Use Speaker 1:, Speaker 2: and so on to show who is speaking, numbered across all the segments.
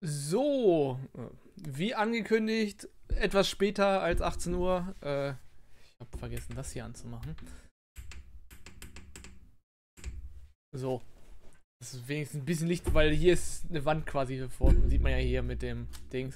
Speaker 1: So, wie angekündigt, etwas später als 18 Uhr. Ich habe vergessen, das hier anzumachen. So, das ist wenigstens ein bisschen Licht, weil hier ist eine Wand quasi vor. Sieht man ja hier mit dem Dings.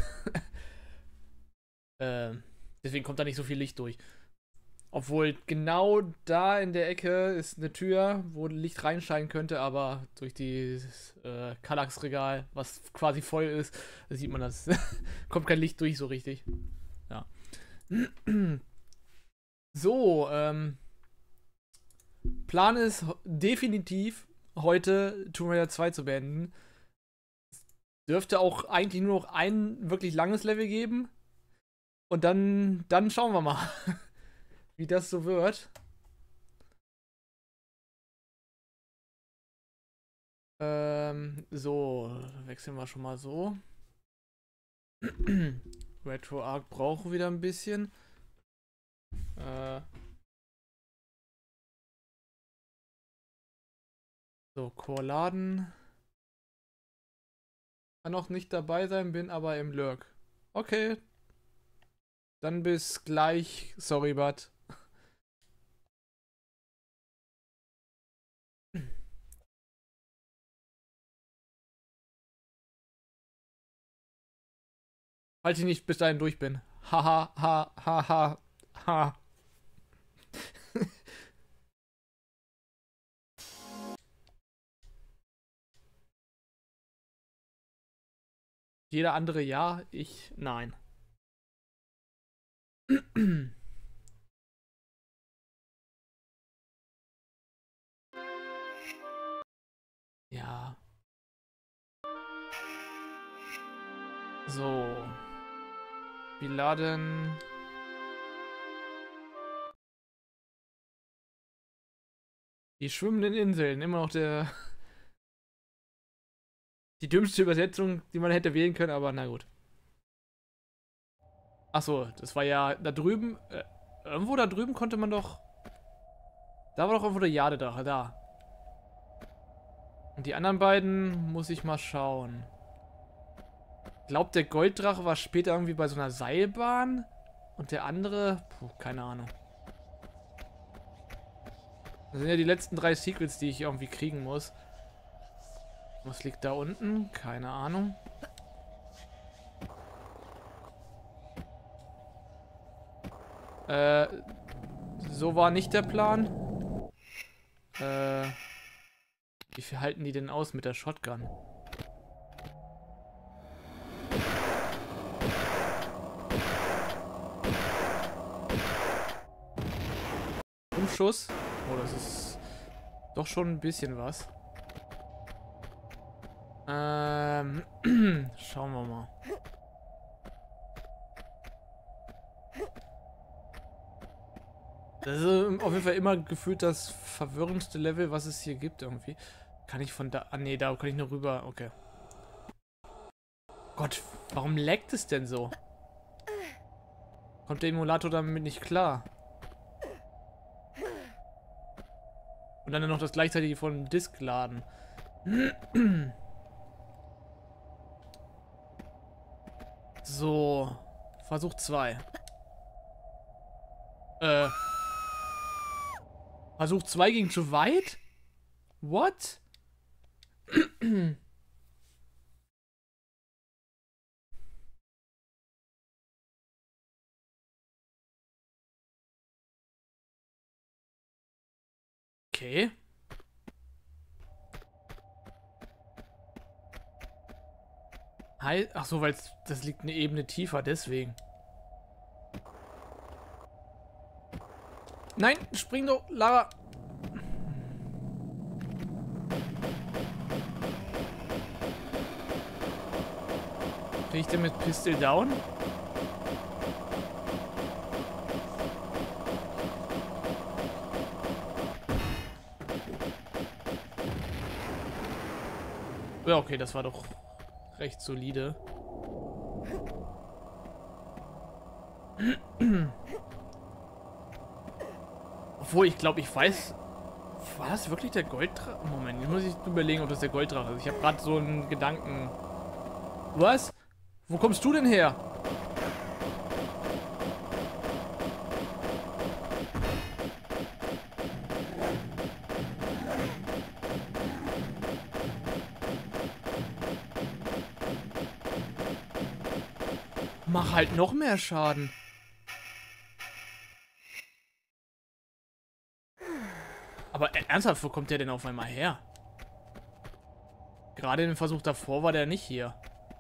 Speaker 1: Deswegen kommt da nicht so viel Licht durch. Obwohl genau da in der Ecke ist eine Tür, wo Licht reinscheinen könnte, aber durch dieses Kallax-Regal, was quasi voll ist, sieht man das. Kommt kein Licht durch so richtig. Ja. So, Plan ist definitiv heute Tomb Raider 2 zu beenden. Dürfte auch eigentlich nur noch ein wirklich langes Level geben. Und dann schauen wir mal, wie das so wird. So, wechseln wir schon mal so. RetroArch braucht wieder ein bisschen. So, Core laden. Kann noch nicht dabei sein, bin aber im Lurk. Okay. Dann bis gleich. Sorry, but. Falls ich nicht bis dahin durch bin. Haha, ha, ha, ha, ha. Jeder andere ja, ich nein. Ja. So. Wir laden. Die schwimmenden Inseln. Immer noch die dümmste Übersetzung, die man hätte wählen können, aber na gut. Achso, das war ja da drüben. Irgendwo da drüben konnte man doch. Da war doch irgendwo der Jadedrache, da. Und die anderen beiden muss ich mal schauen. Ich glaube, der Golddrache war später irgendwie bei so einer Seilbahn. Und der andere, puh, keine Ahnung. Das sind ja die letzten 3 Secrets, die ich irgendwie kriegen muss. Was liegt da unten? Keine Ahnung. So war nicht der Plan. Wie viel halten die denn aus mit der Shotgun? Schuss. Oh, das ist doch schon ein bisschen was. Schauen wir mal. Das ist auf jeden Fall immer gefühlt das verwirrendste Level, was es hier gibt irgendwie. Kann ich von da... Ah, nee, da kann ich nur rüber. Okay. Gott, warum laggt es denn so? Kommt der Emulator damit nicht klar? Und dann noch das gleichzeitige von Disk laden. So. Versuch 2. Versuch 2 ging zu weit? What? Okay. Ach so, weil das liegt eine Ebene tiefer, deswegen. Nein, spring doch, Lara. Krieg ich den mit Pistol down? Ja, okay, das war doch recht solide. Obwohl, ich glaube, ich weiß... War das wirklich der Golddrache? Moment, jetzt muss ich überlegen, ob das der Golddrache ist. Ich habe gerade so einen Gedanken Was? Wo kommst du denn her? Mach halt noch mehr Schaden. Aber ernsthaft, wo kommt der denn auf einmal her? Gerade im Versuch davor war der nicht hier.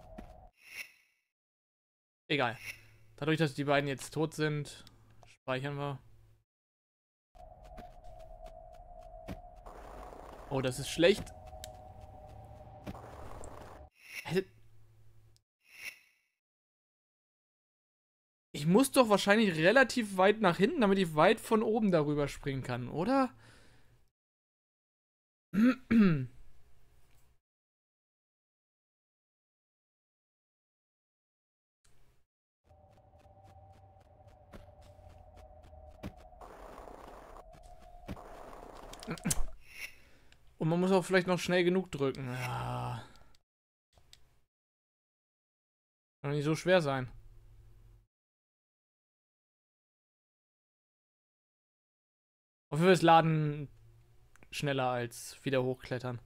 Speaker 1: Egal. Dadurch, dass die beiden jetzt tot sind, speichern wir. Oh, das ist schlecht. Ich muss doch wahrscheinlich relativ weit nach hinten, damit ich weit von oben darüber springen kann, oder? Und man muss auch vielleicht noch schnell genug drücken. Ja. Kann doch nicht so schwer sein. Auf jeden Fall ist Laden schneller als wieder hochklettern.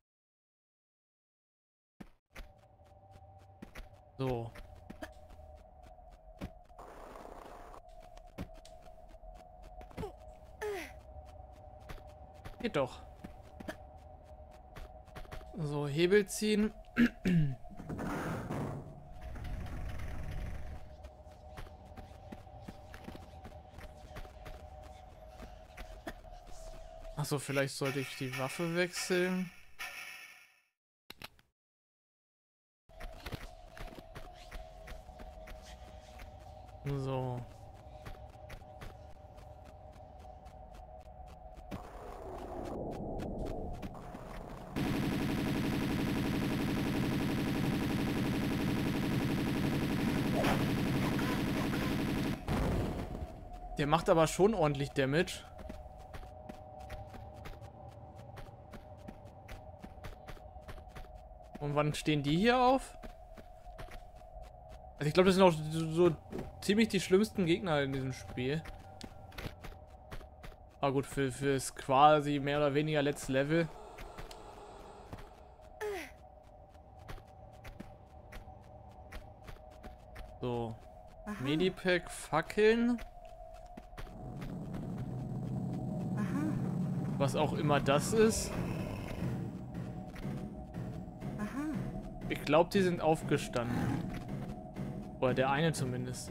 Speaker 1: So. Geht doch. So, Hebel ziehen. Achso, vielleicht sollte ich die Waffe wechseln. So. Der macht aber schon ordentlich Damage. Und wann stehen die hier auf? Also ich glaube, das sind auch so ziemlich die schlimmsten Gegner in diesem Spiel. Aber gut, fürs quasi mehr oder weniger letzte Level. So. Medipack, Fackeln. Was auch immer das ist. Ich glaube, die sind aufgestanden. Oder der eine zumindest.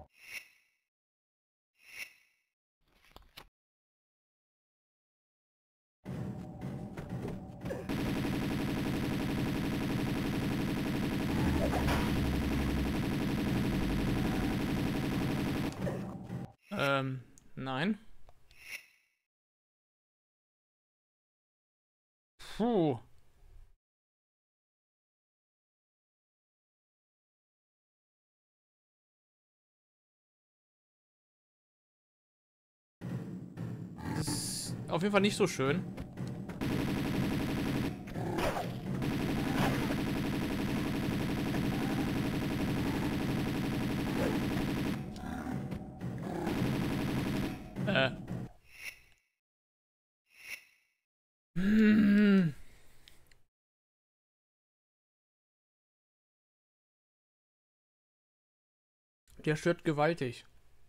Speaker 1: Nein. Puh. Das ist auf jeden Fall nicht so schön. Der stört gewaltig.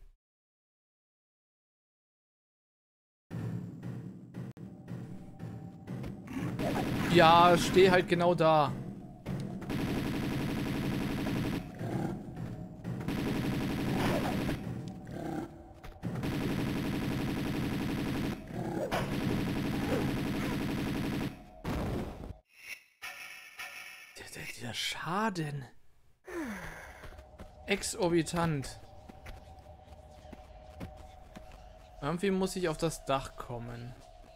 Speaker 1: Ja, steh halt genau da. Der Schaden. Exorbitant. Irgendwie muss ich auf das Dach kommen.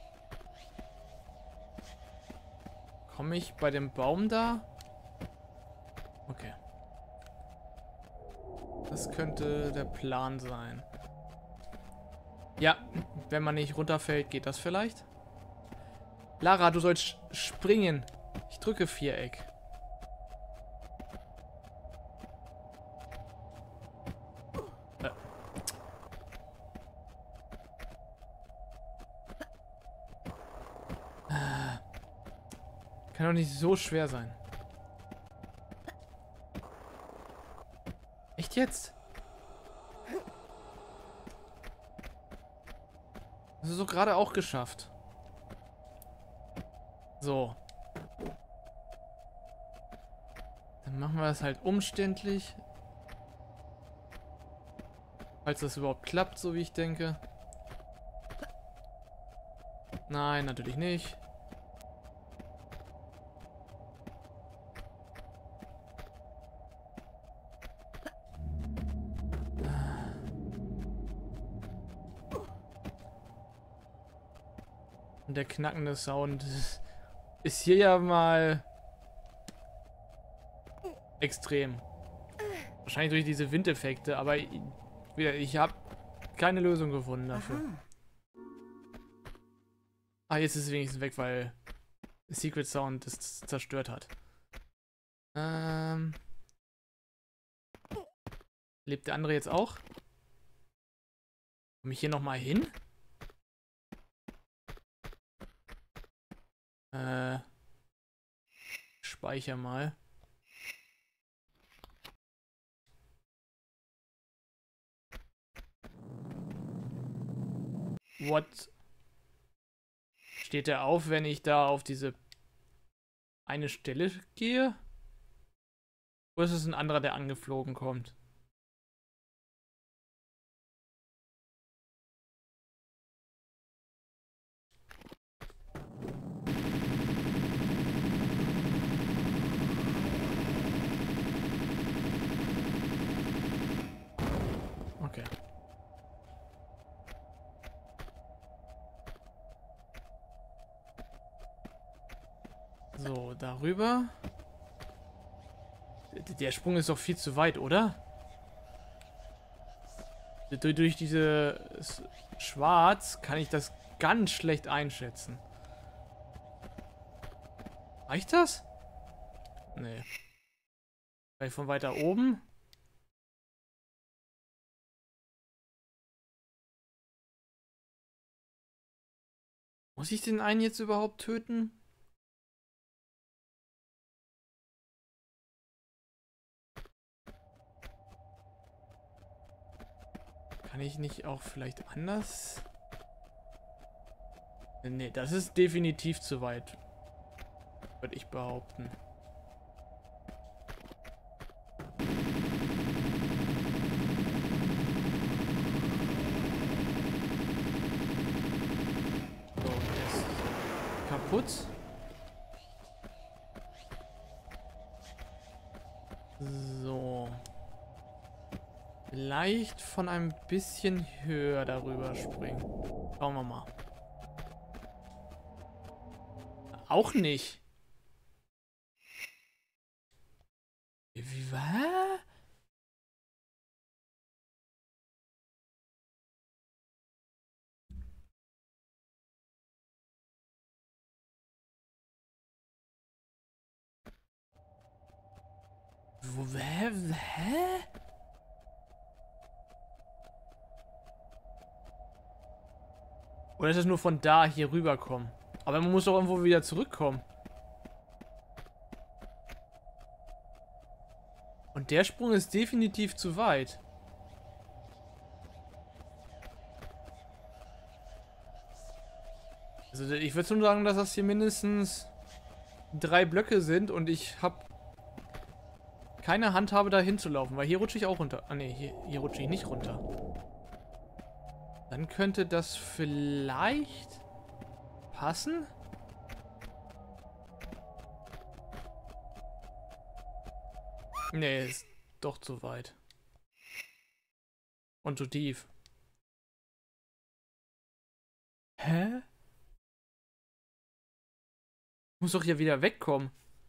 Speaker 1: Komme ich bei dem Baum da? Okay. Das könnte der Plan sein. Ja, wenn man nicht runterfällt, geht das vielleicht? Lara, du sollst springen. Ich drücke Viereck. Kann doch nicht so schwer sein. Echt jetzt? Das ist so gerade auch geschafft. So. Dann machen wir das halt umständlich. Falls das überhaupt klappt, so wie ich denke. Nein, natürlich nicht. Und der knackende Sound ist hier ja mal extrem. Wahrscheinlich durch diese Windeffekte, aber ich habe keine Lösung gefunden dafür. Ah, jetzt ist es wenigstens weg, weil Secret Sound das zerstört hat. Lebt der andere jetzt auch? Komme ich hier nochmal hin? Speicher mal. What? Steht der auf, wenn ich da auf diese eine Stelle gehe? Oder ist es ein anderer, der angeflogen kommt? Okay. So, darüber. Der Sprung ist doch viel zu weit, oder? Durch dieses Schwarz kann ich das ganz schlecht einschätzen. Reicht das? Nee. Vielleicht von weiter oben? Muss ich den einen jetzt überhaupt töten? Kann ich nicht auch vielleicht anders? Nee, das ist definitiv zu weit. Würde ich behaupten. So, der ist kaputt. So. Vielleicht von ein bisschen höher darüber springen. Schauen wir mal. Auch nicht. Wie war? Hä? Oder ist es nur von da hier rüberkommen? Aber man muss doch irgendwo wieder zurückkommen. Und der Sprung ist definitiv zu weit. Also ich würde schon sagen, dass das hier mindestens 3 Blöcke sind und ich habe keine Handhabe da hinzulaufen, weil hier rutsche ich auch runter. Ah ne, hier rutsche ich nicht runter. Dann könnte das vielleicht passen. Nee, ist doch zu weit. Und zu tief. Hä? Muss doch hier wieder wegkommen.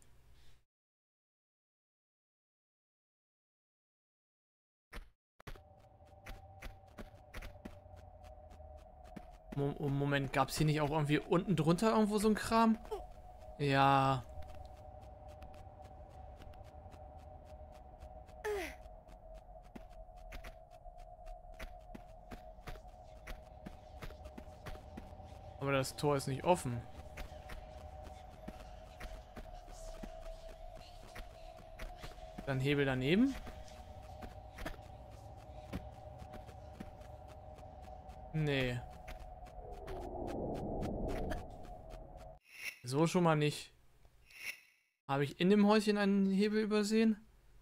Speaker 1: Moment, gab es hier nicht auch irgendwie unten drunter irgendwo so ein Kram? Ja. Aber das Tor ist nicht offen. Dann Hebel daneben. Nee. So schon mal nicht. Habe ich in dem Häuschen einen Hebel übersehen?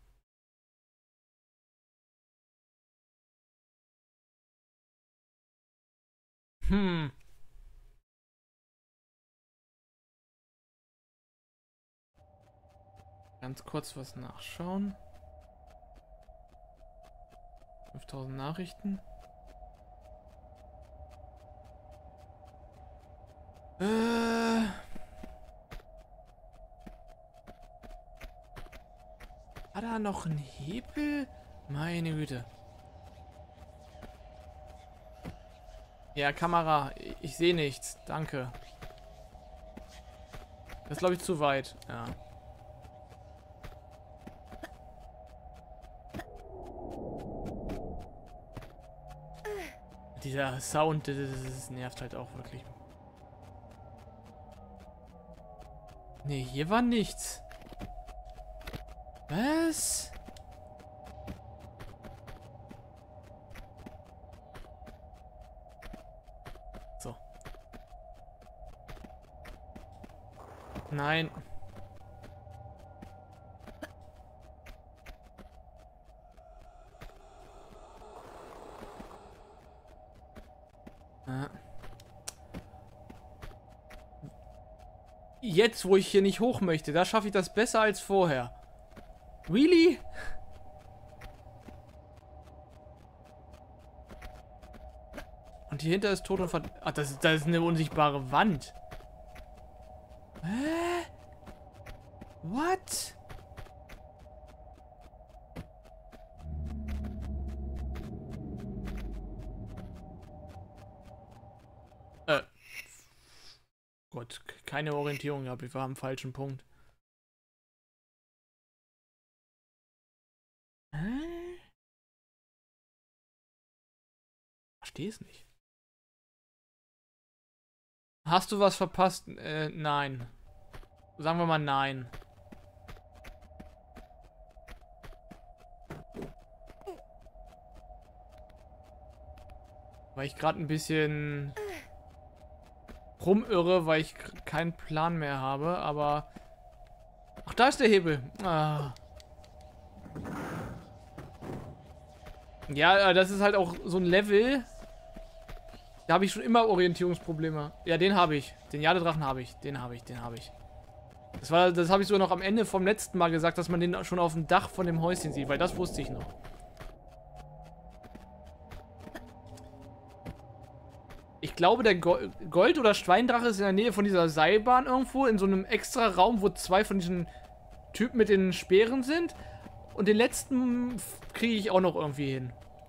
Speaker 1: Hm. Ganz kurz was nachschauen. 5000 Nachrichten. War da noch ein Hebel? Meine Güte. Ja, Kamera. Ich sehe nichts. Danke. Das ist, glaube ich, zu weit. Ja. Dieser Sound, das nervt halt auch wirklich. Nee, hier war nichts. Was? So. Nein. Jetzt, wo ich hier nicht hoch möchte, da schaffe ich das besser als vorher. Really? Und hier hinter ist tot und verd... Ach, das ist eine unsichtbare Wand. Hä? What? Gott, keine Orientierung gehabt. Ich war am falschen Punkt. Hä? Verstehe es nicht. Hast du was verpasst? Nein. Sagen wir mal nein. Weil ich gerade ein bisschen rumirre, weil ich keinen Plan mehr habe, aber... Ach, da ist der Hebel. Ah. Ja, das ist halt auch so ein Level. Da habe ich schon immer Orientierungsprobleme. Ja, den habe ich. Den Jadedrachen habe ich. Den habe ich. Das habe ich so noch am Ende vom letzten Mal gesagt, dass man den schon auf dem Dach von dem Häuschen sieht, weil das wusste ich noch. Ich glaube, der Gold- oder Schweindrache ist in der Nähe von dieser Seilbahn irgendwo, in so einem extra Raum, wo 2 von diesen Typen mit den Speeren sind. Und den letzten kriege ich auch noch irgendwie hin.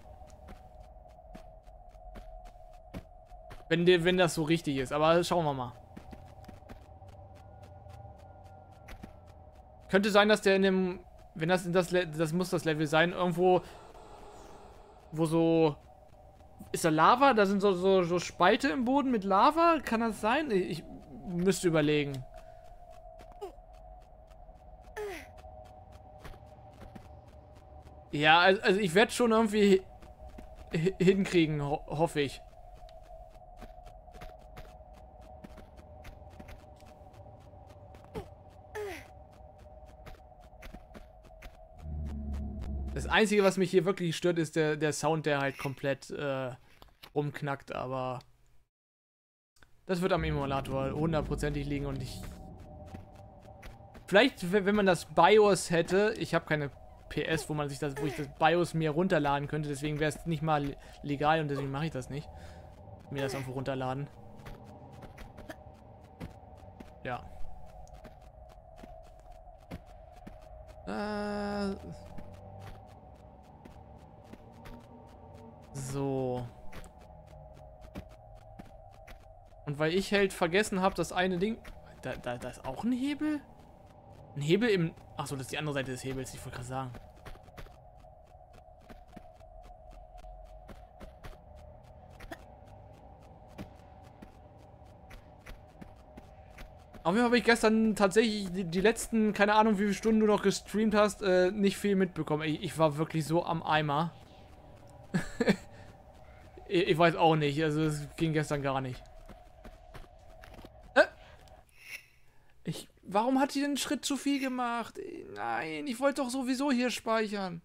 Speaker 1: Wenn das so richtig ist. Aber schauen wir mal. Könnte sein, dass der in dem... Wenn das in das muss das Level sein, irgendwo... Wo so... Ist da Lava? Da sind so Spalte im Boden mit Lava? Kann das sein? Ich müsste überlegen. Ja, also ich werde schon irgendwie hinkriegen, hoffe ich. Das Einzige, was mich hier wirklich stört, ist der Sound, der halt komplett rumknackt, aber das wird am Emulator hundertprozentig liegen und ich... Vielleicht, wenn man das BIOS hätte, ich habe keine PS, wo ich das BIOS mir runterladen könnte, deswegen wäre es nicht mal legal und deswegen mache ich das nicht. Mir das irgendwo runterladen. Ja. So. Und weil ich halt vergessen habe, das eine Ding... Da ist auch ein Hebel? Ein Hebel im... Achso, das ist die andere Seite des Hebels, ich wollte gerade sagen. Auf jeden Fall habe ich gestern tatsächlich die letzten, keine Ahnung wie viele Stunden du noch gestreamt hast, nicht viel mitbekommen. Ich war wirklich so am Eimer. Ich weiß auch nicht, also es ging gestern gar nicht. Warum hat die den Schritt zu viel gemacht? Nein, ich wollte doch sowieso hier speichern.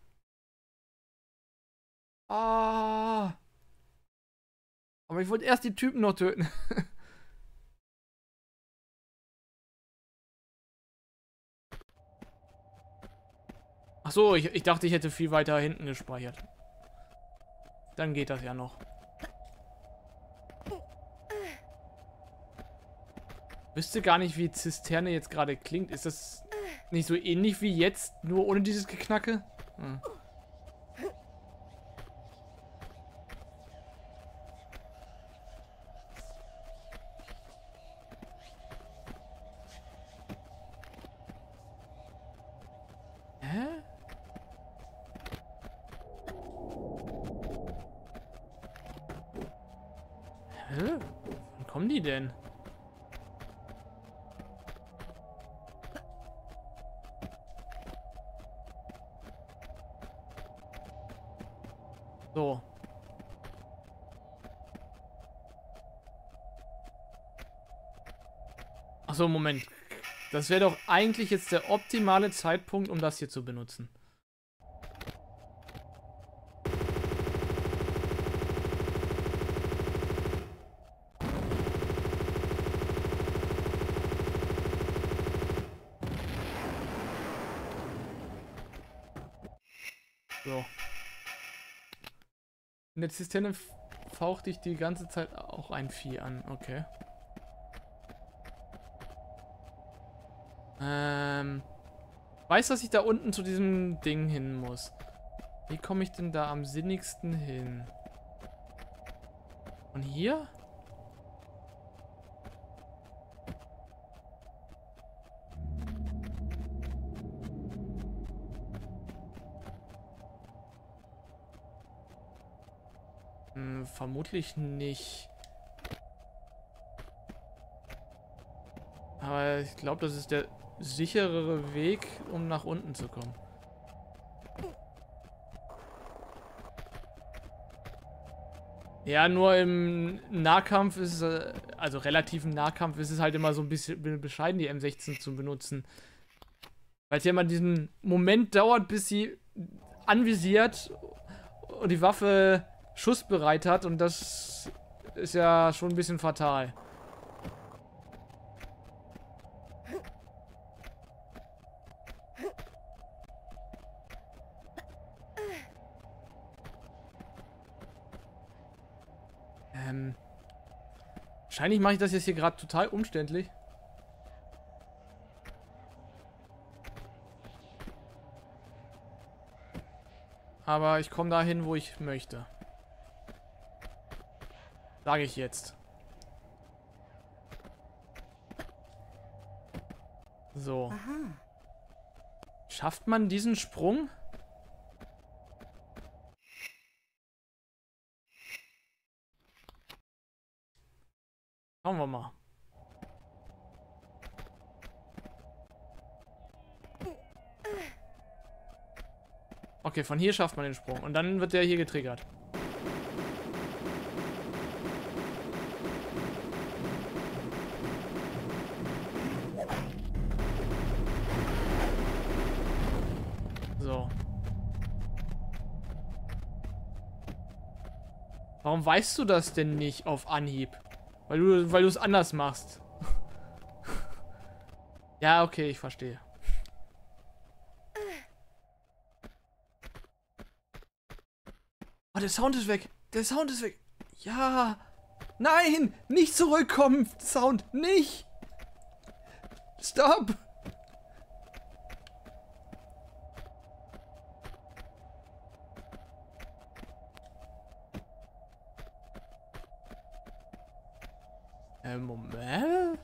Speaker 1: Ah. Aber ich wollte erst die Typen noch töten. Ach so, ich dachte, ich hätte viel weiter hinten gespeichert. Dann geht das ja noch. Wüsste gar nicht, wie Zisterne jetzt gerade klingt. Ist das nicht so ähnlich wie jetzt, nur ohne dieses Geknacke? Hm. Hä? Hä? Wann kommen die denn? So. Achso, Moment. Das wäre doch eigentlich jetzt der optimale Zeitpunkt, um das hier zu benutzen. So. In der Zisterne fauchte ich die ganze Zeit auch ein Vieh an. Okay. Weiß, dass ich da unten zu diesem Ding hin muss. Wie komme ich denn da am sinnigsten hin? Von hier? Vermutlich nicht. Aber ich glaube, das ist der sicherere Weg, um nach unten zu kommen. Ja, nur im Nahkampf ist es, also relativen Nahkampf ist es halt immer so ein bisschen bescheiden, die M16 zu benutzen. Weil es ja immer diesen Moment dauert, bis sie anvisiert und die Waffe schussbereit hat, und das ist ja schon ein bisschen fatal. Wahrscheinlich mache ich das jetzt hier gerade total umständlich. Aber ich komme dahin, wo ich möchte. Sage ich jetzt. So. Aha. Schafft man diesen Sprung? Schauen wir mal. Okay, von hier schafft man den Sprung. Und dann wird der hier getriggert. So. Warum weißt du das denn nicht auf Anhieb? Weil du es anders machst. Ja, okay, ich verstehe. Oh, der Sound ist weg. Der Sound ist weg. Ja. Nein, nicht zurückkommen. Sound, nicht. Stop. Moment.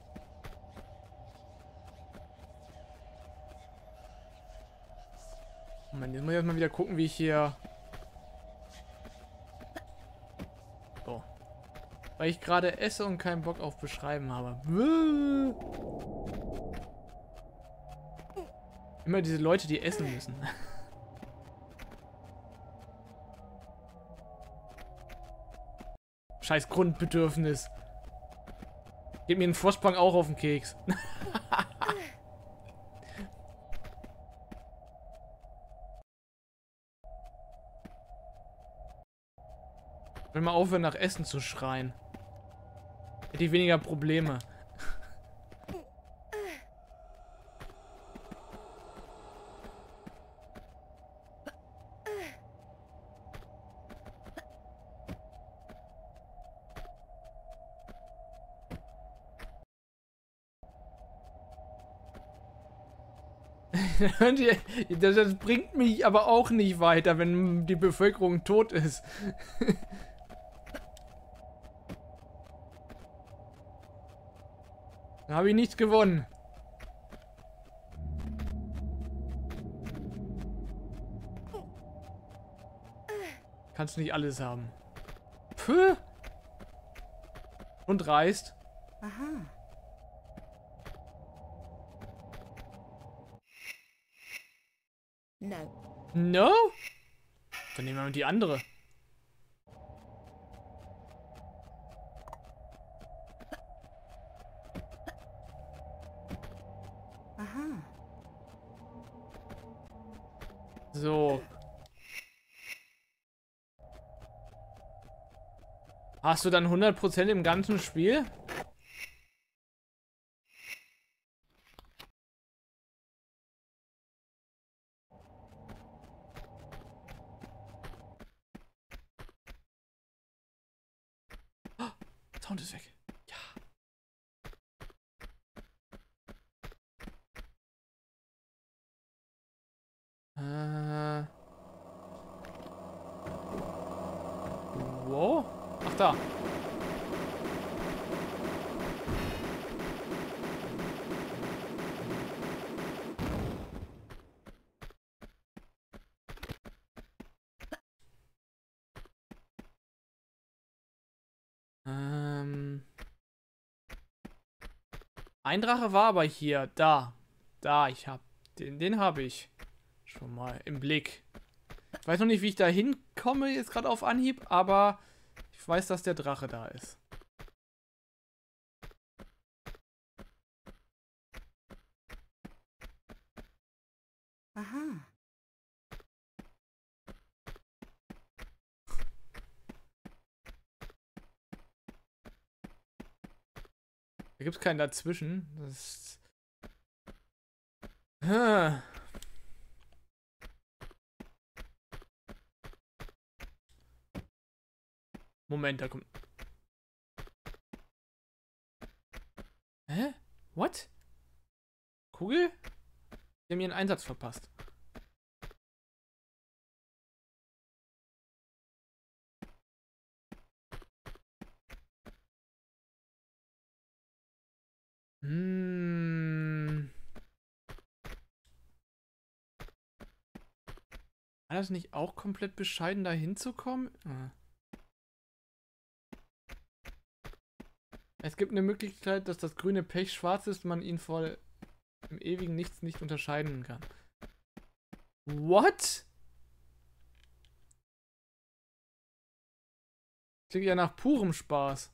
Speaker 1: Moment, jetzt muss ich erstmal wieder gucken, wie ich hier... So. Weil ich gerade esse und keinen Bock auf Beschreiben habe. Immer diese Leute, die essen müssen. Scheiß Grundbedürfnis. Geht mir ein Vorsprung auch auf den Keks. Ich will mal aufhören, nach Essen zu schreien. Hätte ich weniger Probleme. Das bringt mich aber auch nicht weiter, wenn die Bevölkerung tot ist. Da habe ich nichts gewonnen. Kannst nicht alles haben. Puh. Und reißt.
Speaker 2: Aha. No.
Speaker 1: No? Dann nehmen wir die andere.
Speaker 2: Aha.
Speaker 1: So. Hast du dann 100% im ganzen Spiel? Sound ist weg. Ja. Wow. Ach da. Ein Drache war aber hier. Da. Da, ich hab. Den habe ich. Schon mal im Blick. Ich weiß noch nicht, wie ich da hinkomme, jetzt gerade auf Anhieb, aber ich weiß, dass der Drache da ist.
Speaker 2: Aha.
Speaker 1: Da gibt es keinen dazwischen. Das ist... Hm. Moment, da kommt... Hä? What? Kugel? Die haben ihren Einsatz verpasst. War das nicht auch komplett bescheiden, da hinzukommen? Ah. Es gibt eine Möglichkeit, dass das grüne Pech schwarz ist, man ihn vor dem ewigen Nichts nicht unterscheiden kann. What? Klingt ja nach purem Spaß.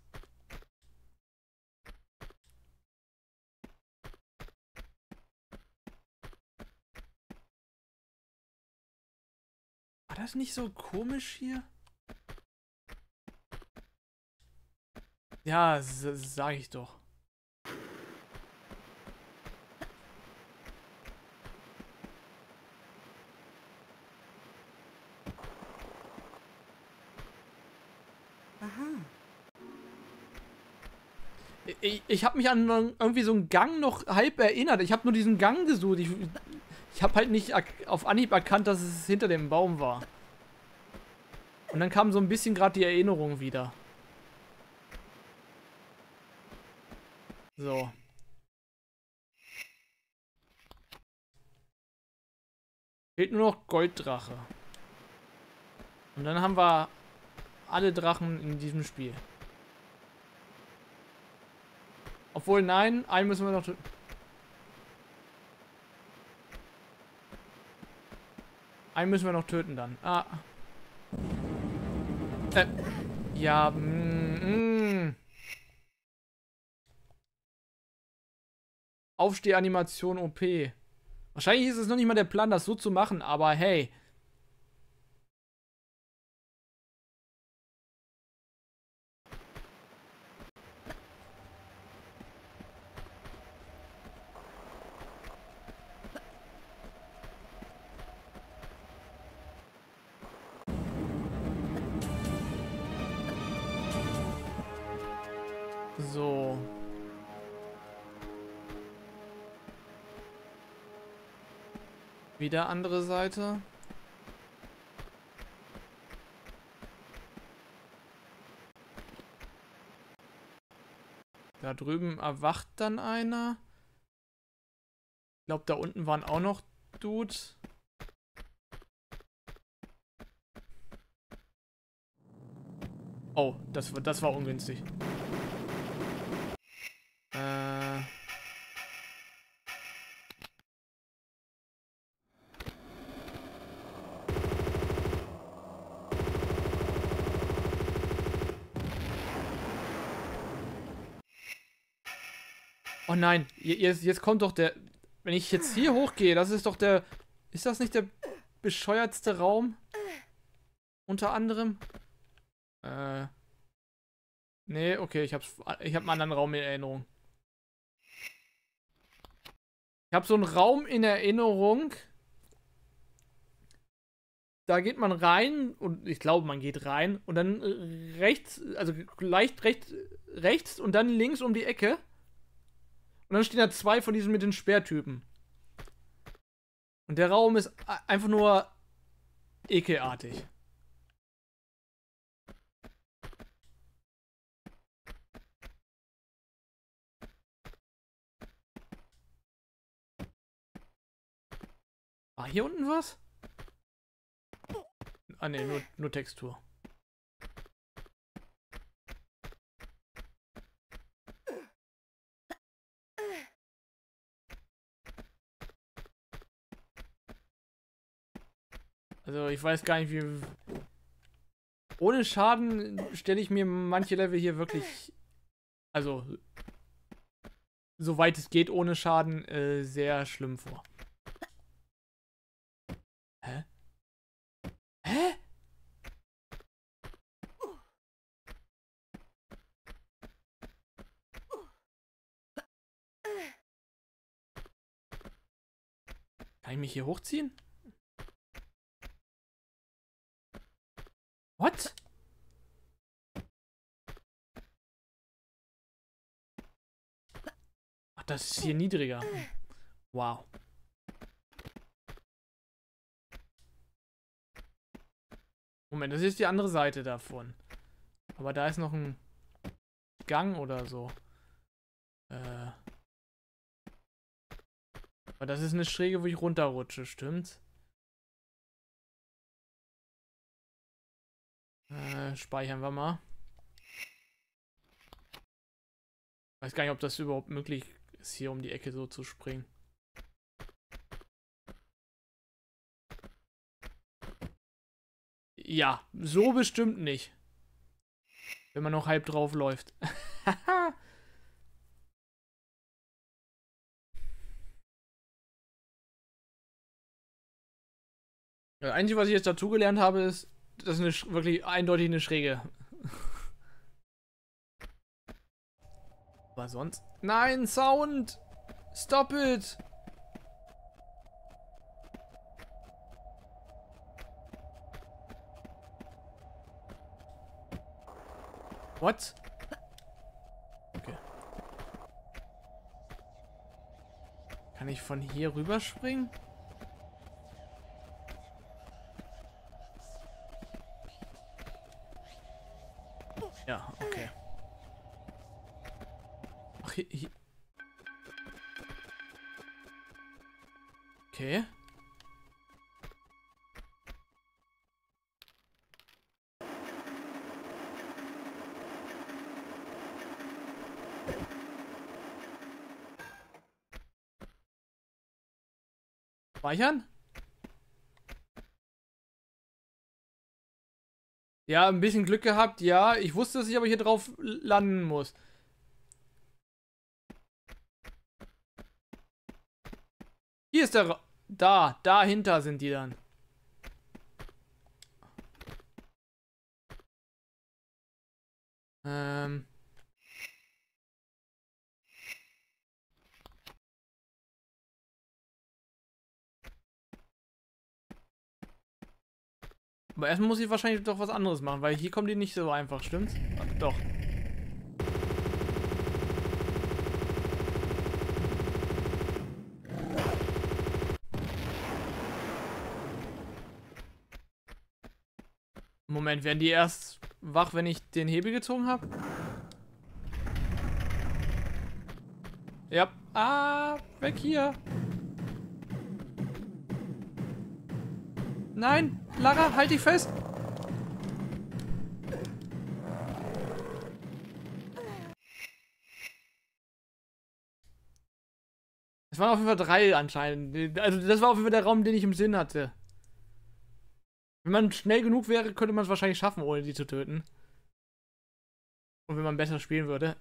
Speaker 1: War das nicht so komisch hier? Ja, sag ich doch.
Speaker 2: Aha.
Speaker 1: Ich habe mich an irgendwie so einen Gang noch halb erinnert. Ich habe nur diesen Gang gesucht. Ich habe halt nicht auf Anhieb erkannt, dass es hinter dem Baum war. Und dann kam so ein bisschen gerade die Erinnerung wieder. So. Fehlt nur noch Golddrache. Und dann haben wir alle Drachen in diesem Spiel. Obwohl, nein, einen müssen wir noch töten. Einen müssen wir noch töten dann. Ah. Ja, Aufstehanimation OP. Wahrscheinlich ist es noch nicht mal der Plan, das so zu machen, aber hey. So. Wieder andere Seite. Da drüben erwacht dann einer. Ich glaube, da unten waren auch noch Dudes. Oh, das war ungünstig. Oh nein, jetzt kommt doch der... Wenn ich jetzt hier hochgehe, das ist doch der... Ist das nicht der bescheuertste Raum? Unter anderem? Nee, okay, ich hab einen anderen Raum in Erinnerung. Ich habe so einen Raum in Erinnerung. Da geht man rein und ich glaube, man geht rein und dann rechts, also leicht rechts und dann links um die Ecke. Und dann stehen da zwei von diesen mit den Speertypen. Und der Raum ist einfach nur ekelartig. War hier unten was? Ah ne, nur Textur. Also ich weiß gar nicht, wie... Ohne Schaden stelle ich mir manche Level hier wirklich... Also... Soweit es geht, ohne Schaden, sehr schlimm vor. Hä? Hä? Kann ich mich hier hochziehen? What? Ach, das ist hier niedriger. Wow. Moment, das ist die andere Seite davon. Aber da ist noch ein Gang oder so. Aber das ist eine Schräge, wo ich runterrutsche, stimmt's? Speichern wir mal. Weiß gar nicht, ob das überhaupt möglich ist, hier um die Ecke so zu springen. Ja, so bestimmt nicht. Wenn man noch halb drauf läuft. Das Einzige, was ich jetzt dazugelernt habe, ist, das ist wirklich eindeutig eine Schräge. Aber sonst... Nein, Sound! Stop it! What? Okay. Kann ich von hier rüberspringen? Ja, okay. Ach, hier. Okay. Speichern? Ja, ein bisschen Glück gehabt, ja. Ich wusste, dass ich aber hier drauf landen muss. Hier ist der dahinter sind die dann. Ähm. Aber erstmal muss ich wahrscheinlich doch was anderes machen, weil hier kommen die nicht so einfach, stimmt's? Doch. Moment, werden die erst wach, wenn ich den Hebel gezogen habe? Ja. Ah, weg hier. Nein, Lara, halt dich fest. Es waren auf jeden Fall 3 anscheinend. Also das war auf jeden Fall der Raum, den ich im Sinn hatte. Wenn man schnell genug wäre, könnte man es wahrscheinlich schaffen, ohne die zu töten. Und wenn man besser spielen würde.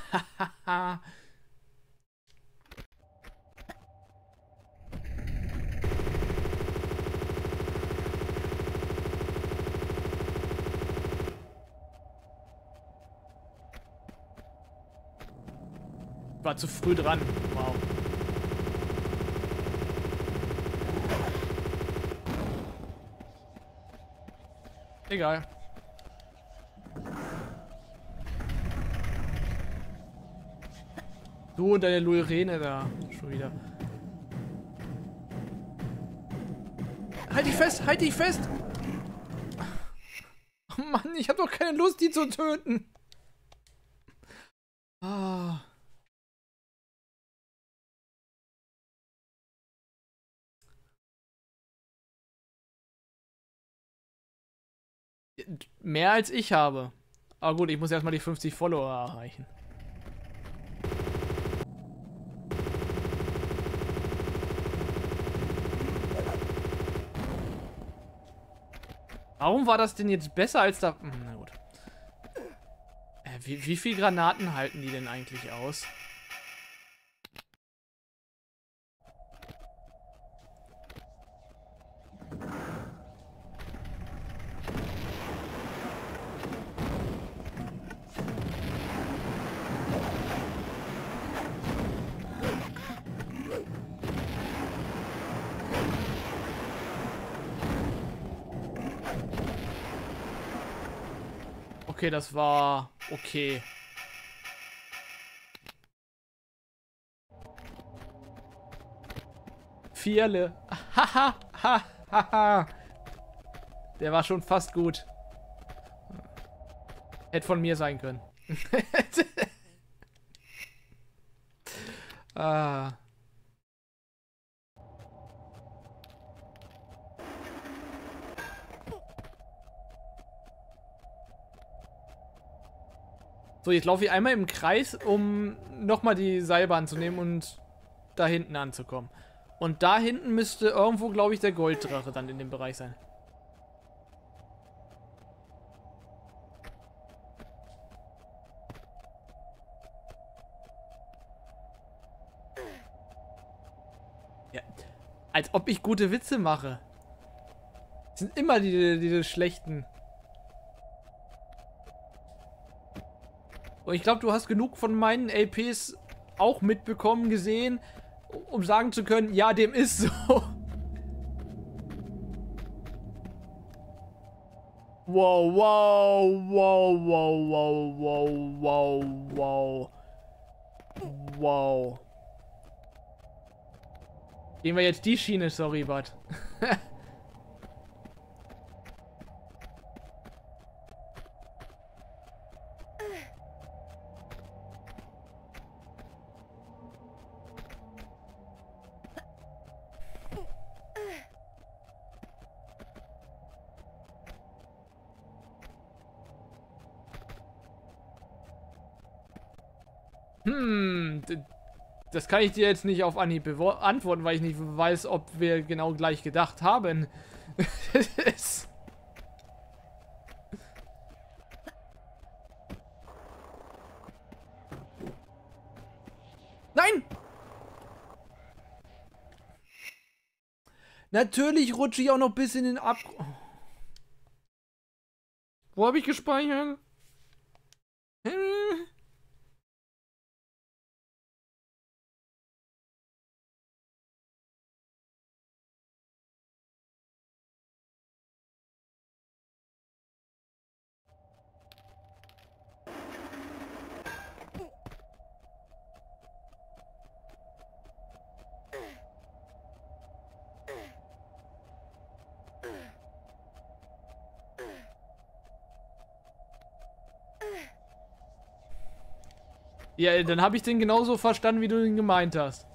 Speaker 1: War zu früh dran. Wow. Egal. Du und deine Lurene da. Schon wieder. Halt dich fest! Halt dich fest! Oh Mann, ich hab doch keine Lust, die zu töten. Ah. Mehr als ich habe. Aber gut, ich muss erstmal die 50 Follower erreichen. Warum war das denn jetzt besser als da... Na gut. Wie viel Granaten halten die denn eigentlich aus? Okay, das war okay. Vierle. Haha. Haha. Der war schon fast gut. Hätte von mir sein können. Ah. So, jetzt laufe ich einmal im Kreis, um nochmal die Seilbahn zu nehmen und da hinten anzukommen. Und da hinten müsste irgendwo, glaube ich, der Golddrache dann in dem Bereich sein. Ja, als ob ich gute Witze mache. Das sind immer diese schlechten. Und ich glaube, du hast genug von meinen LPs auch mitbekommen, gesehen, um sagen zu können, ja, dem ist so. Wow, wow, wow, wow, wow, wow, wow, wow. Wow. Gehen wir jetzt die Schiene, sorry, Bud. Das kann ich dir jetzt nicht auf Anhieb beantworten, weil ich nicht weiß, ob wir genau gleich gedacht haben. Nein! Natürlich rutsche ich auch noch bis in den Abgrund. Wo habe ich gespeichert? Ja, dann habe ich den genauso verstanden, wie du ihn gemeint hast.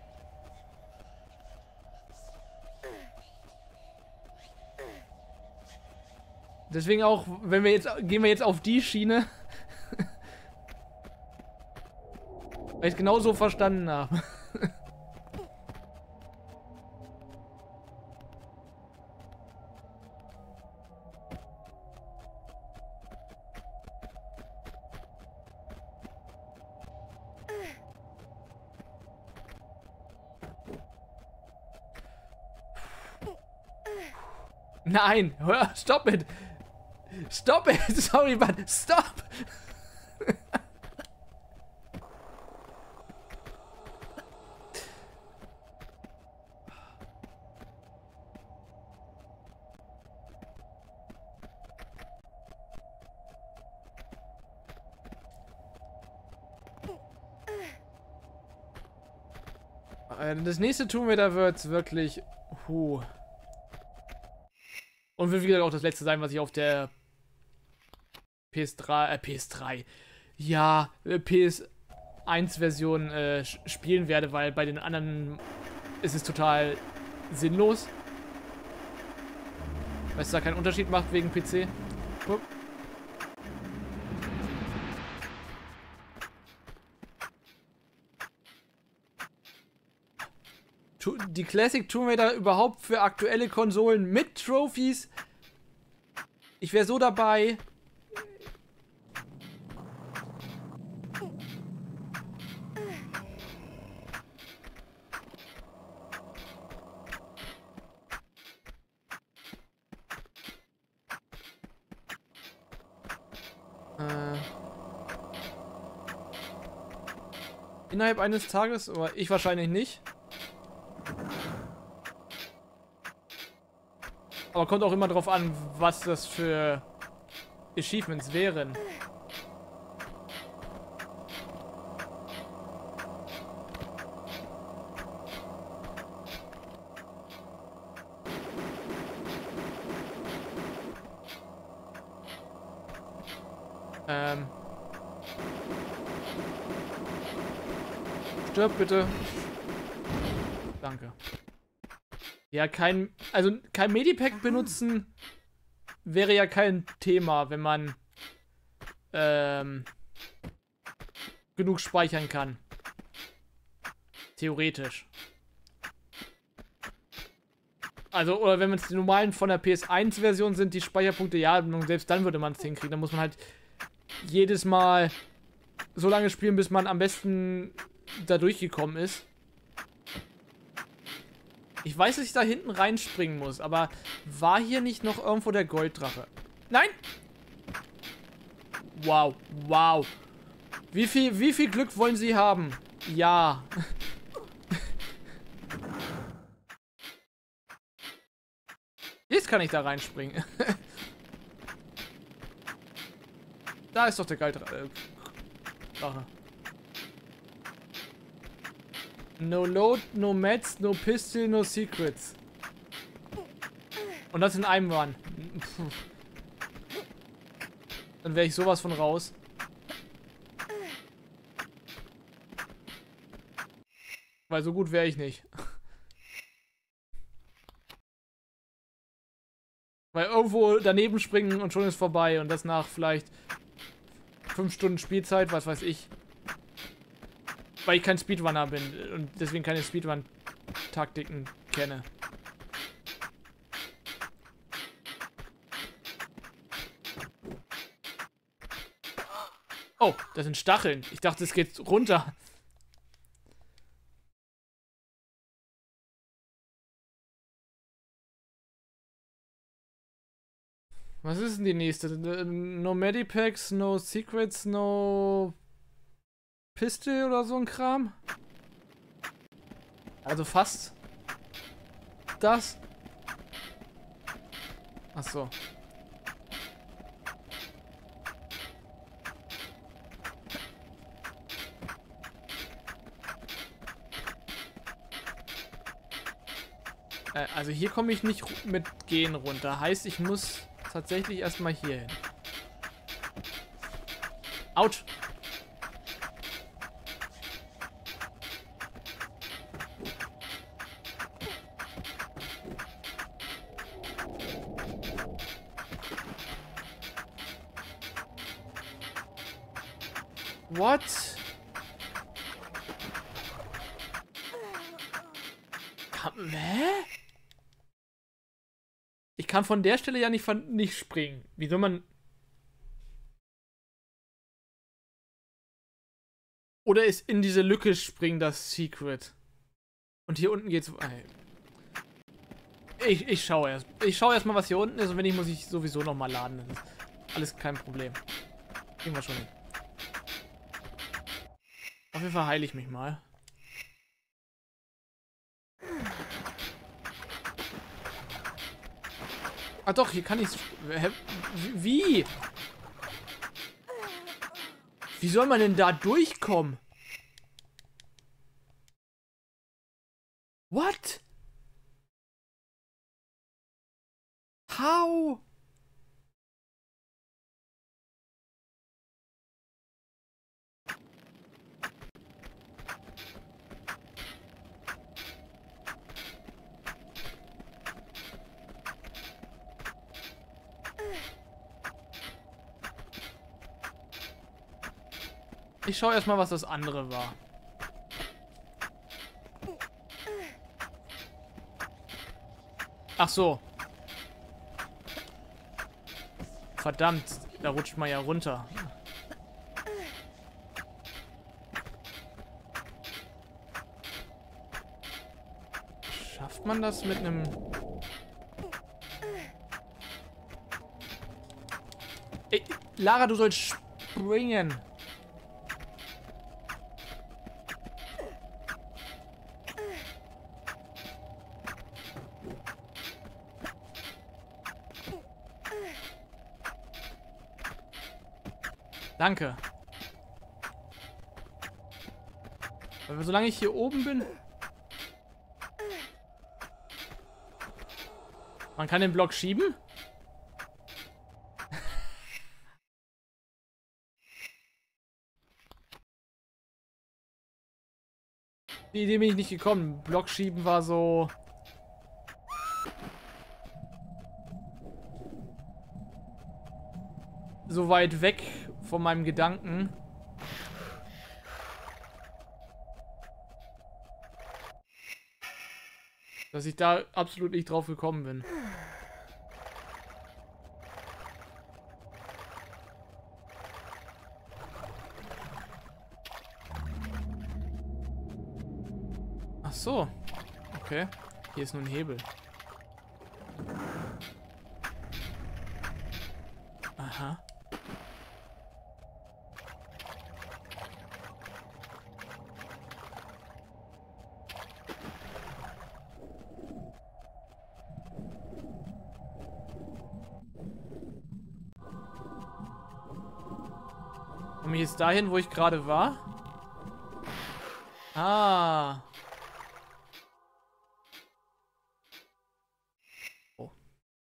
Speaker 1: Deswegen auch, wenn wir jetzt, gehen wir jetzt auf die Schiene. Weil ich es genauso verstanden habe. Nein, hör, stop it. Stop it. Sorry, but stop. Das nächste Tomb Raider wird wirklich... Und wird wieder auch das letzte sein, was ich auf der PS3, ja, PS1-Version spielen werde, weil bei den anderen ist es total sinnlos. Weil es da keinen Unterschied macht wegen PC. Guck. Die Classic Tomb Raider überhaupt für aktuelle Konsolen mit Trophies. Ich wäre so dabei. Innerhalb eines Tages, aber ich wahrscheinlich nicht. Aber kommt auch immer drauf an, was das für Achievements wären. Stirb bitte. Danke. Ja, kein Medipack benutzen wäre ja kein Thema, wenn man genug speichern kann. Theoretisch. Also, oder wenn man es die normalen von der PS1-Version sind, die Speicherpunkte, ja, selbst dann würde man es hinkriegen. Dann muss man halt jedes Mal so lange spielen, bis man am besten da durchgekommen ist. Ich weiß, dass ich da hinten reinspringen muss, aber war hier nicht noch irgendwo der Golddrache? Nein! Wow, wow. Wie viel Glück wollen Sie haben? Ja. Jetzt kann ich da reinspringen. Da ist doch der Golddrache. No load, no meds, no pistol, no secrets. Und das in einem Run. Dann wäre ich sowas von raus. Weil so gut wäre ich nicht. Weil irgendwo daneben springen und schon ist vorbei. Und das nach vielleicht 5 Stunden Spielzeit, was weiß ich. Weil ich kein Speedrunner bin und deswegen keine Speedrun-Taktiken kenne. Oh, das sind Stacheln. Ich dachte, es geht runter. Was ist denn die nächste? No Medipacks, no Secrets, no Pistol oder so ein Kram? Also fast das. Ach so. Also hier komme ich nicht mit Gehen runter. Heißt, ich muss tatsächlich erstmal hier hin. Autsch! What? Hä? Ich kann von der Stelle ja nicht springen. Wie soll man... Oder ist in diese Lücke springen das Secret? Und hier unten geht's... Ich schaue erst. Ich schaue erstmal, was hier unten ist. Und wenn nicht, muss ich sowieso nochmal laden. Das ist alles kein Problem. Kriegen wir schon hin. Auf jeden Fall heile ich mich mal. Ah doch, hier kann ich... Wie? Wie soll man denn da durchkommen? What? How? Ich schaue erstmal, was das andere war. Ach so. Verdammt, da rutscht man ja runter. Schafft man das mit einem... Ey, Lara, du sollst springen. Danke. Aber solange ich hier oben bin... Man kann den Block schieben? Die Idee bin ich nicht gekommen. Block schieben war so... so weit weg von meinem Gedanken. Dass ich da absolut nicht drauf gekommen bin. Ach so. Okay. Hier ist nur ein Hebel. Aha. Komme ich jetzt dahin, wo ich gerade war? Ah. Oh.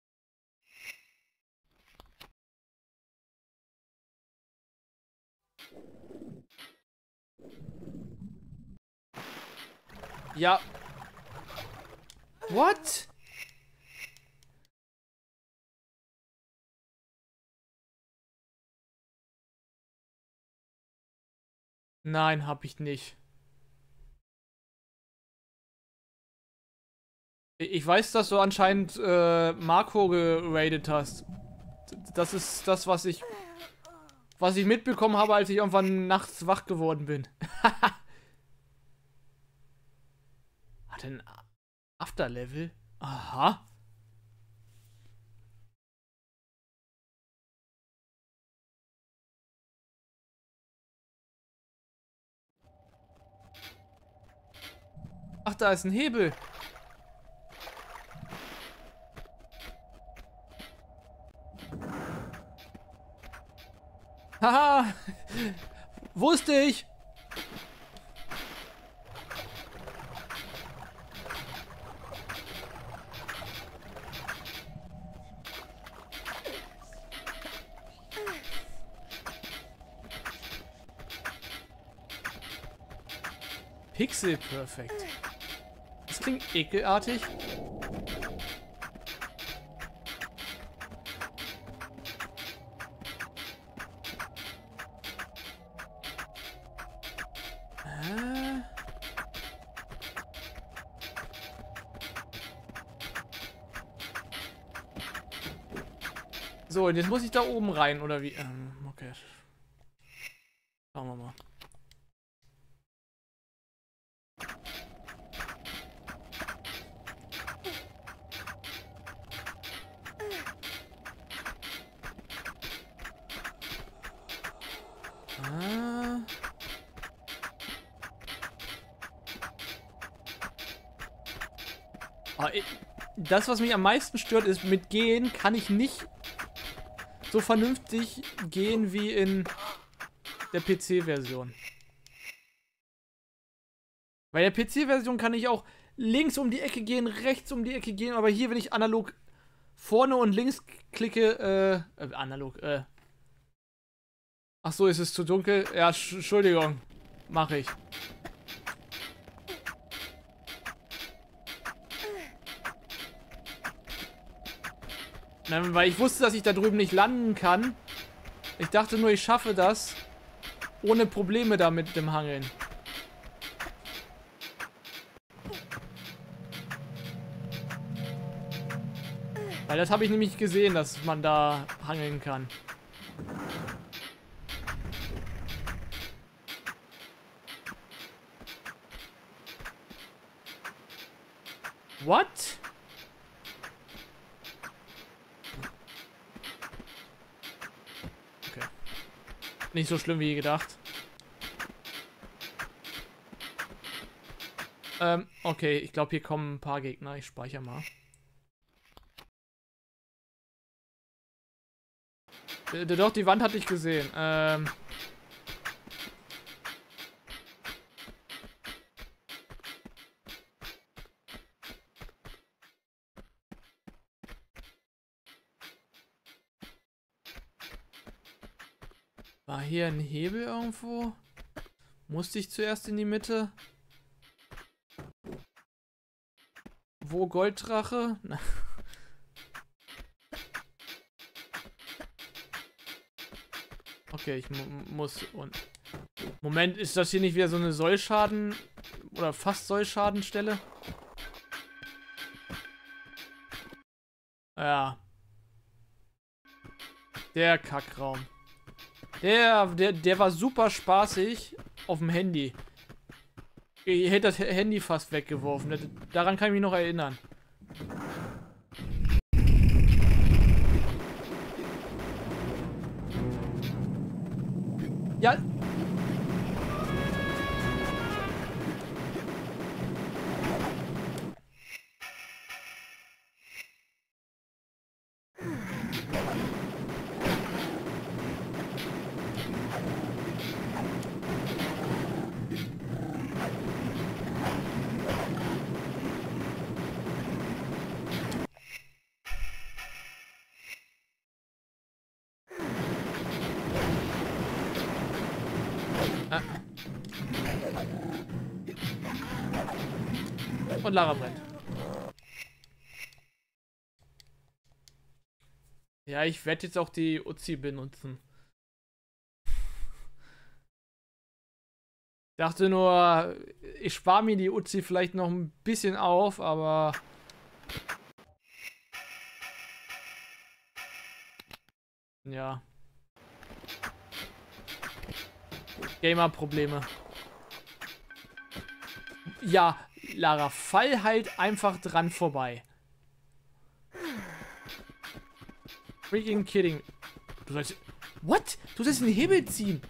Speaker 1: Ja. What? Nein, hab ich nicht. Ich weiß, dass du anscheinend Marco geradet hast. Das ist das, was ich mitbekommen habe, als ich irgendwann nachts wach geworden bin. Hat er ein Afterlevel? Aha. Ach, da ist ein Hebel. Haha. Wusste ich. Pixel Perfect. Das klingt ekelartig. So, und jetzt muss ich da oben rein, oder wie? Okay. Schauen wir mal. Das, was mich am meisten stört, ist, mit Gehen kann ich nicht so vernünftig gehen wie in der PC-Version. Bei der PC-Version kann ich auch links um die Ecke gehen, rechts um die Ecke gehen, aber hier, wenn ich analog vorne und links klicke, Ach so, ist es zu dunkel? Ja, Entschuldigung. Mache ich. Weil ich wusste, dass ich da drüben nicht landen kann. Ich dachte nur, ich schaffe das ohne Probleme da mit dem Hangeln. Weil das habe ich nämlich gesehen, dass man da hangeln kann. What? Okay. Nicht so schlimm wie gedacht. Okay, ich glaube, hier kommen ein paar Gegner. Ich speichere mal. Doch, die Wand hatte ich gesehen. War hier ein Hebel irgendwo? Musste ich zuerst in die Mitte? Wo Golddrache? Okay, ich muss und... Moment, ist das hier nicht wieder so eine Sollschaden... oder fast Sollschadenstelle? Ja. Der Kackraum. Der war super spaßig auf dem Handy. Ich hätte das Handy fast weggeworfen. Daran kann ich mich noch erinnern. Ja. Und Lara brennt. Ja, ich werde jetzt auch die Uzi benutzen. Dachte nur, ich spare mir die Uzi vielleicht noch ein bisschen auf, aber Ja. Gamer-Probleme. Ja, Lara, fall halt einfach dran vorbei. Freaking kidding. Du sollst... What? Du sollst den Hebel ziehen.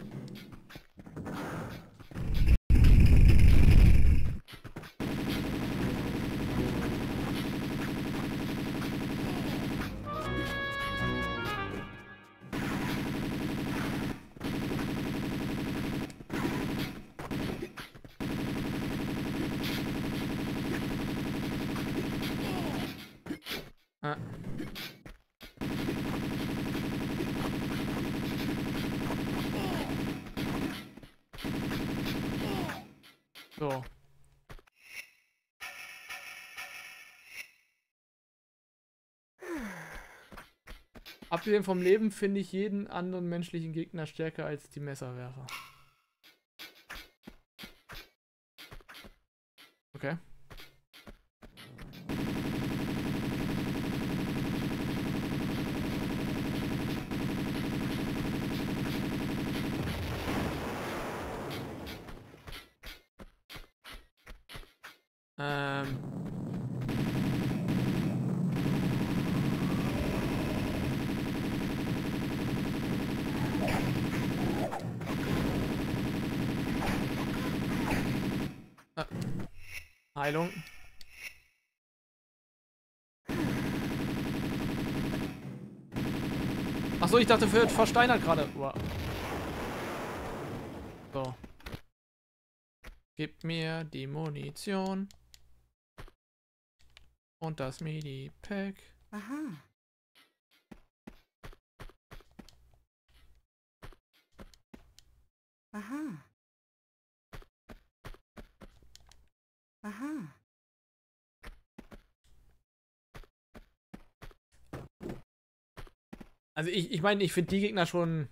Speaker 1: Ah. So. Abgesehen vom Leben finde ich jeden anderen menschlichen Gegner stärker als die Messerwerfer. Okay. Heilung. Achso, ich dachte, wird versteinert gerade. Wow. So. Gib mir die Munition. Und das Midi-Pack.
Speaker 2: Aha. Aha. Aha.
Speaker 1: Also ich meine, ich finde die Gegner schon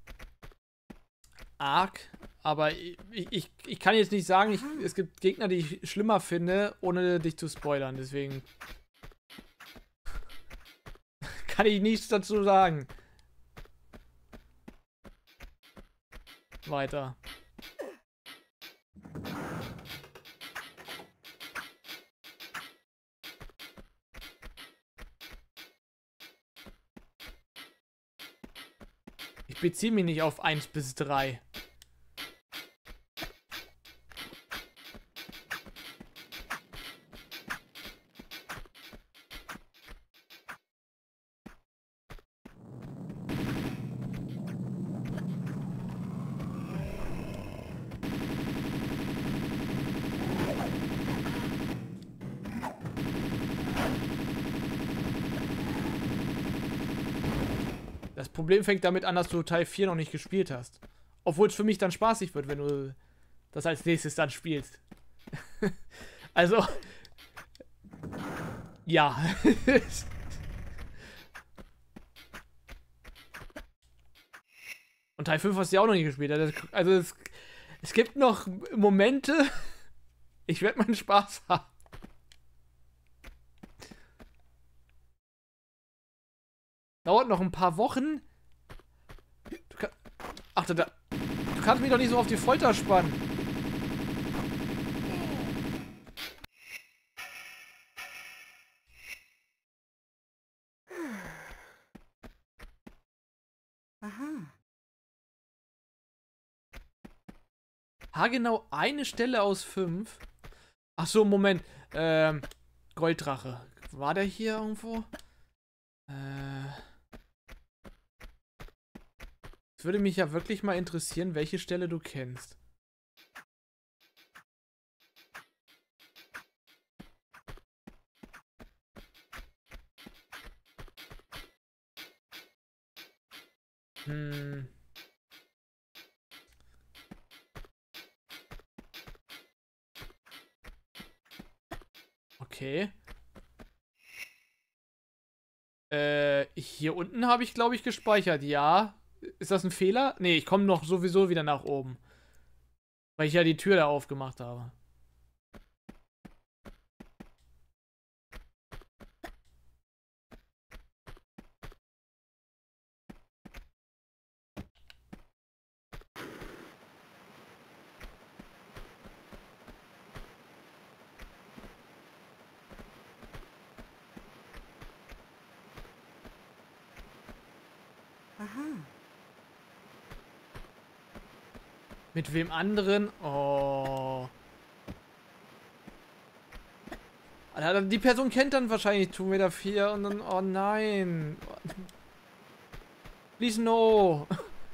Speaker 1: arg, aber ich kann jetzt nicht sagen, es gibt Gegner, die ich schlimmer finde, ohne dich zu spoilern, deswegen kann ich nichts dazu sagen. Weiter. Ich beziehe mich nicht auf 1 bis 3. Das Problem fängt damit an, dass du Teil 4 noch nicht gespielt hast. Obwohl es für mich dann spaßig wird, wenn du das als nächstes dann spielst. Also, ja. Und Teil 5 hast du ja auch noch nicht gespielt. Also es gibt noch Momente, ich werde meinen Spaß haben. Dauert noch ein paar Wochen. Ach, du kannst mich doch nicht so auf die Folter spannen.
Speaker 2: Aha.
Speaker 1: Haargenau eine Stelle aus 5. Ach so, Moment. Golddrache. War der hier irgendwo? Es würde mich ja wirklich mal interessieren, welche Stelle du kennst. Hm. Okay. Hier unten habe ich, glaube ich, gespeichert. Ja. Ist das ein Fehler? Nee, ich komme noch sowieso wieder nach oben. Weil ich ja die Tür da aufgemacht habe.
Speaker 2: Aha.
Speaker 1: Mit wem anderen? Oh. Alter, die Person kennt dann wahrscheinlich Tomb Raider 4 und dann, oh nein. Please no.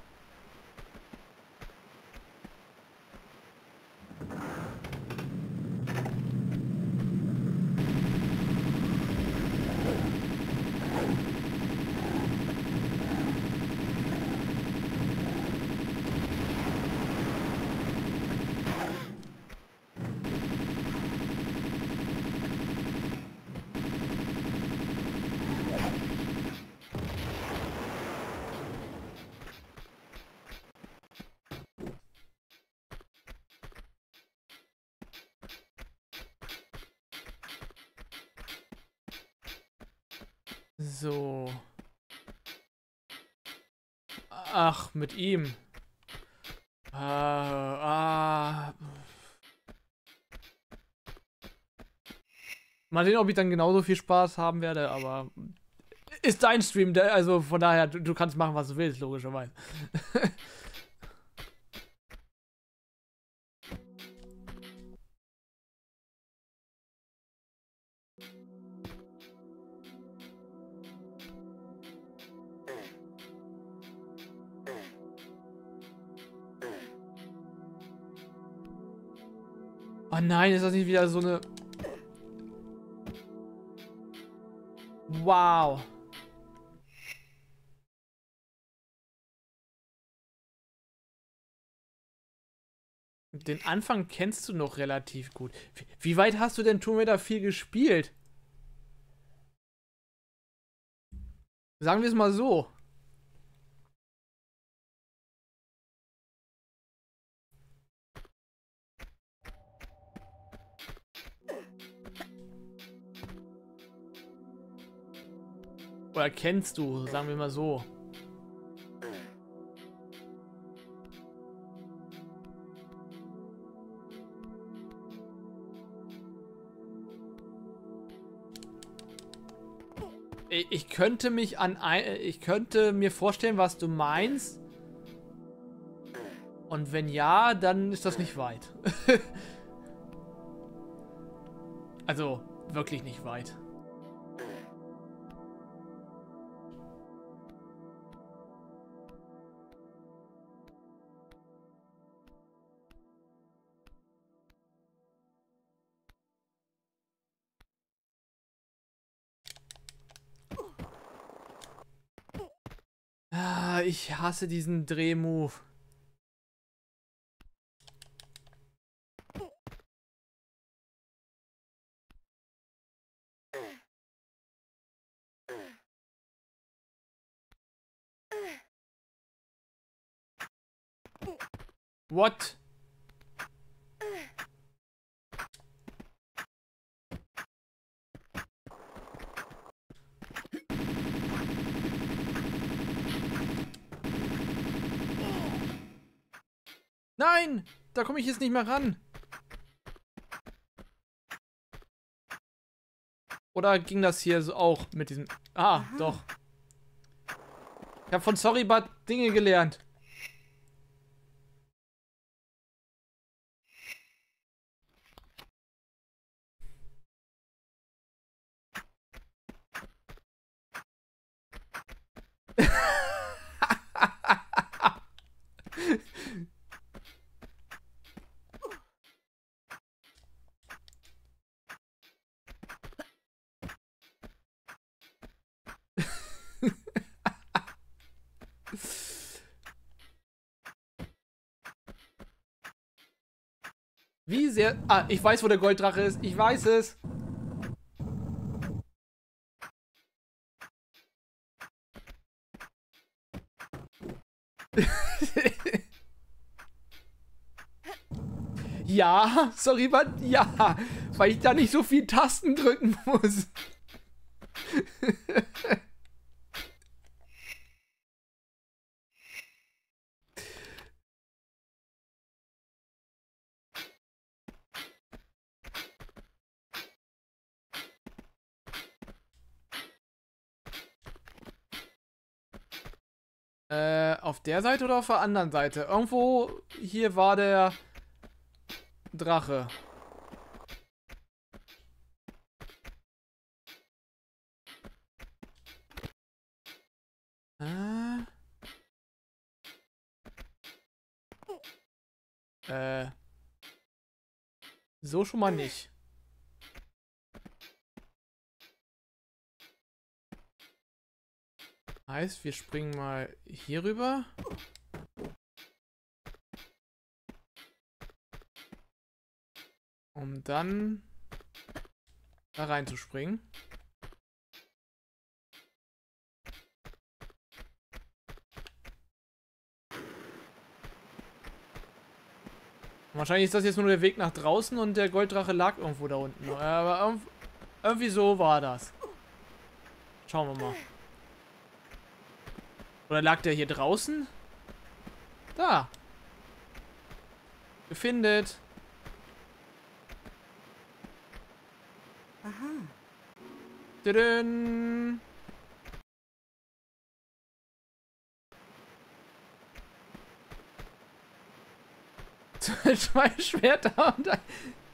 Speaker 1: So. Ach, mit ihm. Mal sehen, ob ich dann genauso viel Spaß haben werde, aber ist dein Stream, also von daher, du kannst machen, was du willst, logischerweise. Oh nein, ist das nicht wieder so eine... Wow. Den Anfang kennst du noch relativ gut. Wie weit hast du denn Tomb Raider 4 gespielt? Sagen wir es mal so. Oder kennst du, sagen wir mal so. Ich könnte ich könnte mir vorstellen, was du meinst. Und wenn ja, dann ist das nicht weit. Also, wirklich nicht weit. Ah, ich hasse diesen Drehmove. What? Nein! Da komme ich jetzt nicht mehr ran. Oder ging das hier so auch mit diesem... Ah, doch. Ich habe von Sorry But Dinge gelernt. Wie sehr... Ah, ich weiß, wo der Golddrache ist. Ich weiß es. Ja, sorry, but ja. Weil ich da nicht so viel Tasten drücken muss. Auf der Seite oder auf der anderen Seite? Irgendwo hier war der Drache. So schon mal nicht. Heißt, wir springen mal hier rüber. Um dann da reinzuspringen. Wahrscheinlich ist das jetzt nur der Weg nach draußen und der Golddrache lag irgendwo da unten. Aber irgendwie so war das. Schauen wir mal. Oder lag der hier draußen? Da. Gefindet.
Speaker 2: Aha.
Speaker 1: Tadam. Zwei Schwerter und ein...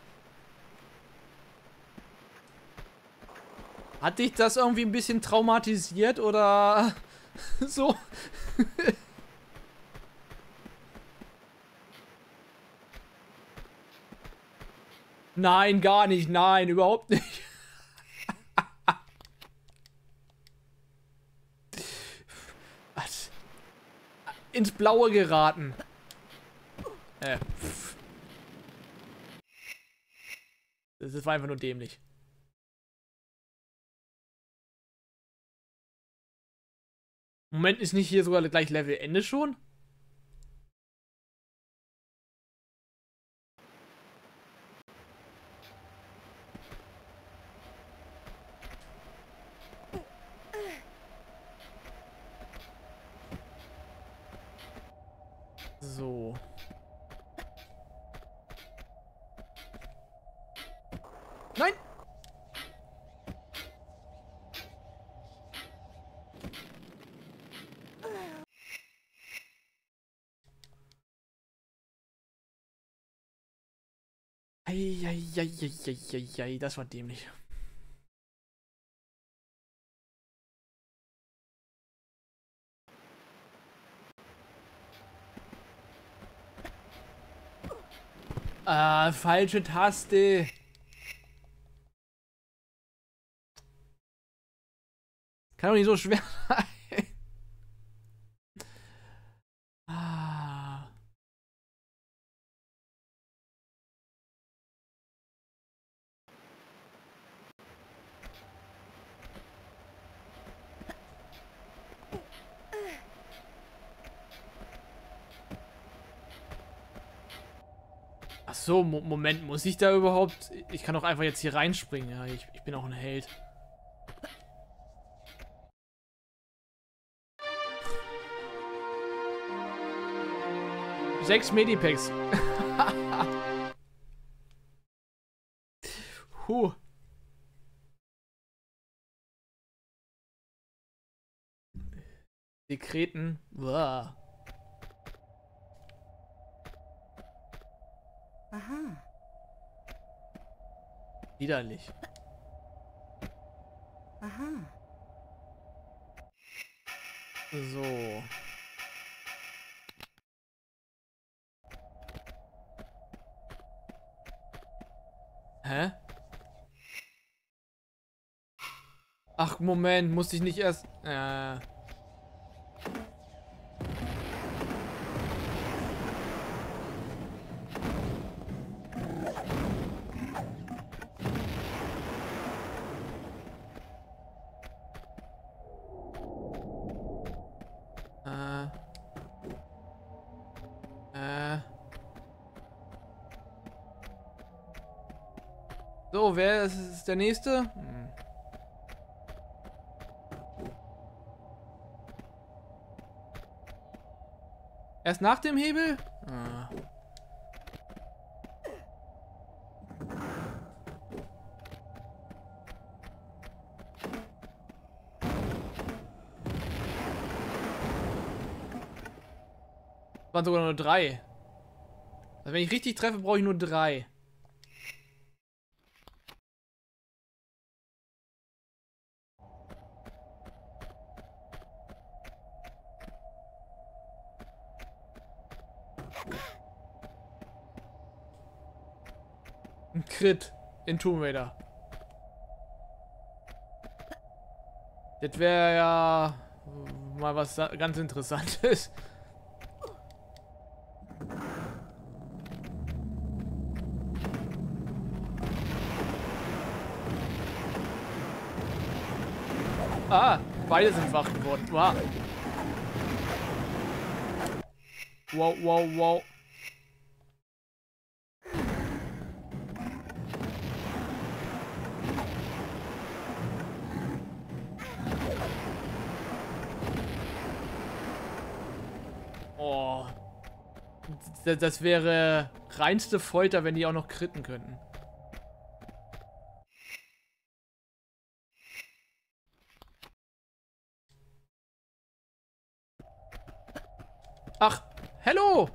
Speaker 1: Hat dich das irgendwie ein bisschen traumatisiert oder so? Nein, gar nicht. Nein, überhaupt nicht. Was? Ins Blaue geraten. Das war einfach nur dämlich. Moment, ist nicht hier sogar gleich Levelende schon? So. Nein! Eieieiei, das war dämlich. Ah, falsche Taste. Kann doch nicht so schwer sein. Ah. Ach so, Moment, muss ich da überhaupt... Ich kann doch einfach jetzt hier reinspringen. Ja, ich bin auch ein Held. Sechs Medipacks. Huh. Dekreten. Uah.
Speaker 2: Aha.
Speaker 1: Widerlich.
Speaker 2: Aha.
Speaker 1: So. Hä? Ach, Moment, musste ich nicht erst... So, wer ist der Nächste? Hm. Erst nach dem Hebel? Ah. Waren sogar nur 3. Also wenn ich richtig treffe, brauche ich nur 3. Ein Crit in Tomb Raider. Das wäre ja mal was ganz Interessantes. Ah, beide sind wach geworden. Wow. Wow, wow, wow. Oh. Das wäre reinste Folter, wenn die auch noch kritten könnten. Ach, hello!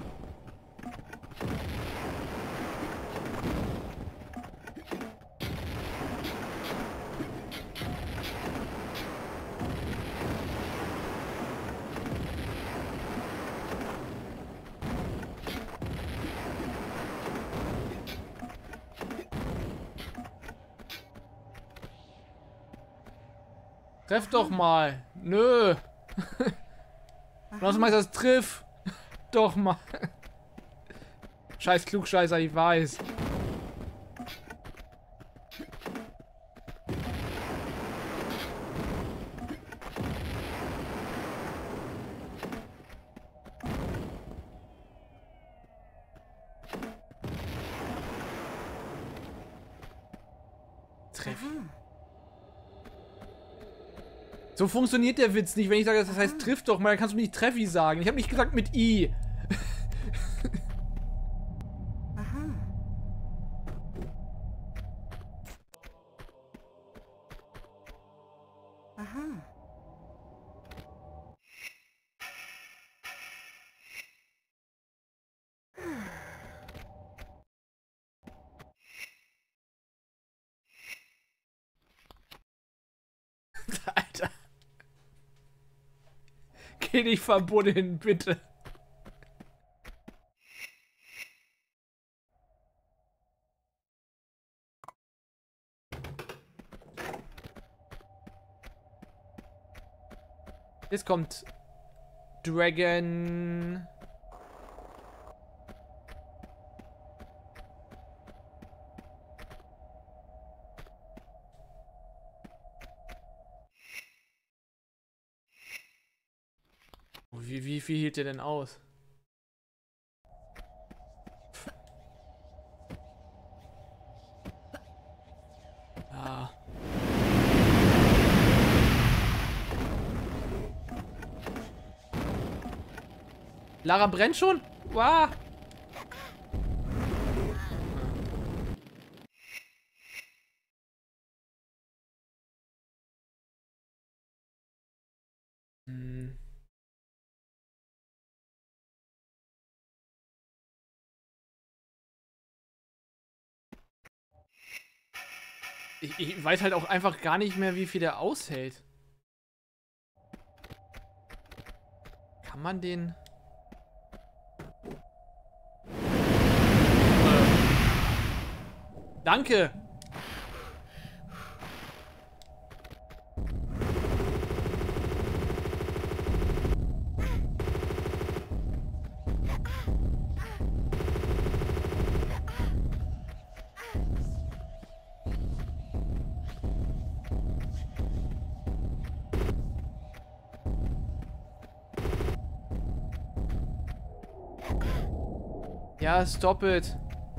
Speaker 1: Treff doch mal. Nö. Was meinst du, das triff? Doch mal. Scheiß Klugscheißer, ich weiß. Treff. So funktioniert der Witz nicht, wenn ich sage, das heißt triff doch mal, dann kannst du nicht Treffi sagen. Ich habe nicht gesagt mit I.
Speaker 2: Aha. Aha.
Speaker 1: Alter. Geh nicht verbuddeln, bitte. Jetzt kommt Dragon. Wie viel hielt der denn aus? Ja. Lara brennt schon? Wow. Hm. Ich weiß halt auch einfach gar nicht mehr, wie viel der aushält. Kann man den... Danke! Ja, stop it.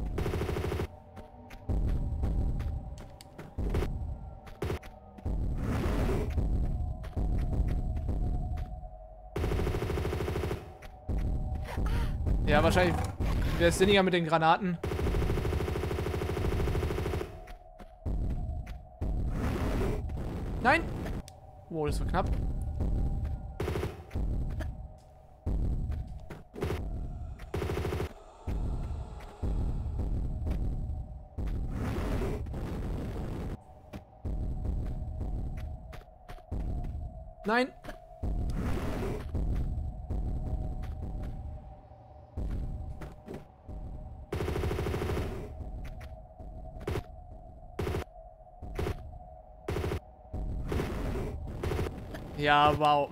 Speaker 1: Ja, wahrscheinlich wäre es sinniger mit den Granaten. Nein! Wow, das war knapp. Nein! Ja, wow.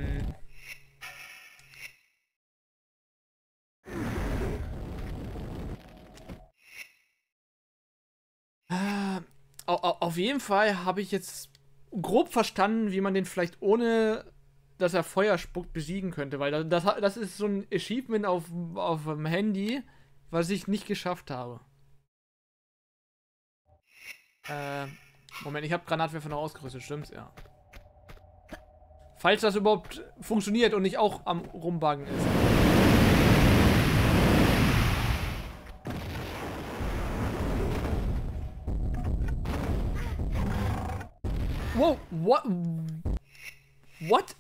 Speaker 1: Auf jeden Fall habe ich jetzt grob verstanden, wie man den vielleicht ohne, dass er Feuer spuckt, besiegen könnte. Weil das ist so ein Achievement auf dem Handy, was ich nicht geschafft habe. Moment, ich habe Granatwerfer noch ausgerüstet, stimmt's? Ja. Falls das überhaupt funktioniert und nicht auch am Rumbuggen ist. Wow, what?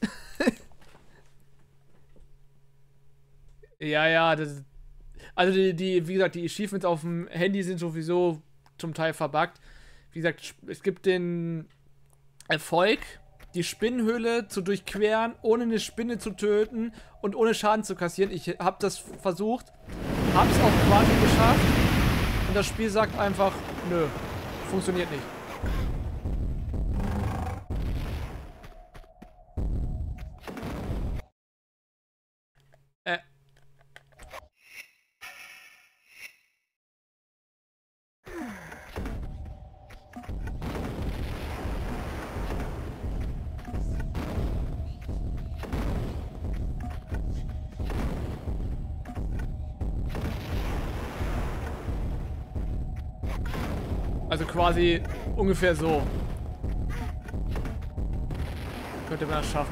Speaker 1: Ja, also wie gesagt, die Achievements auf dem Handy sind sowieso zum Teil verbuggt. Wie gesagt, es gibt den Erfolg, die Spinnenhöhle zu durchqueren, ohne eine Spinne zu töten und ohne Schaden zu kassieren. Ich habe das versucht, habe es auch quasi geschafft und das Spiel sagt einfach, nö, funktioniert nicht. Also quasi ungefähr so. Könnte man das schaffen.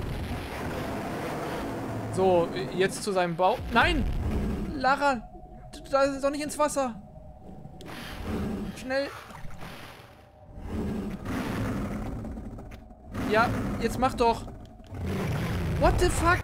Speaker 1: So, jetzt zu seinem Bau. Nein! Lara! Da ist doch nicht ins Wasser! Schnell! Ja, jetzt mach doch! What the fuck?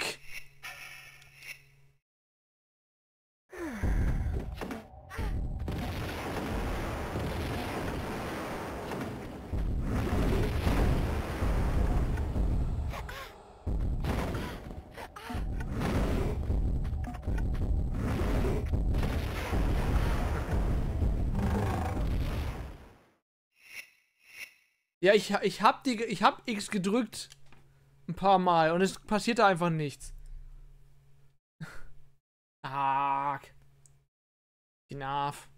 Speaker 1: Ja, ich hab X gedrückt. Ein paar Mal. Und es passierte einfach nichts. Ah. Enough.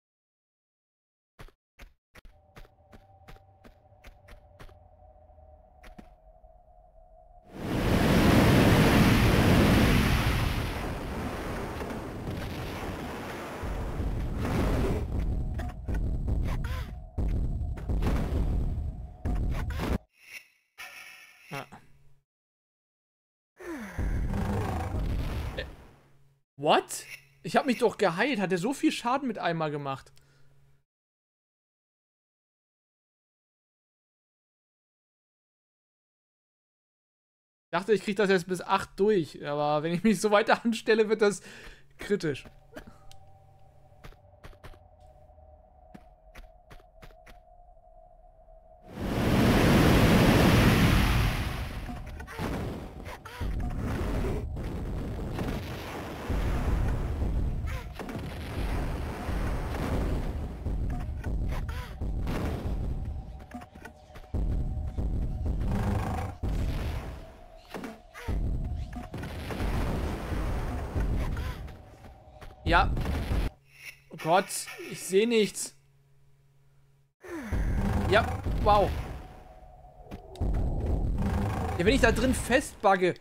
Speaker 1: What? Ich hab mich doch geheilt. Hat er so viel Schaden mit einmal gemacht? Ich dachte, ich krieg das jetzt bis 8 durch. Aber wenn ich mich so weiter anstelle, wird das kritisch. Ja. Oh Gott, ich sehe nichts. Ja, wow. Ja, wenn ich da drin festbugge.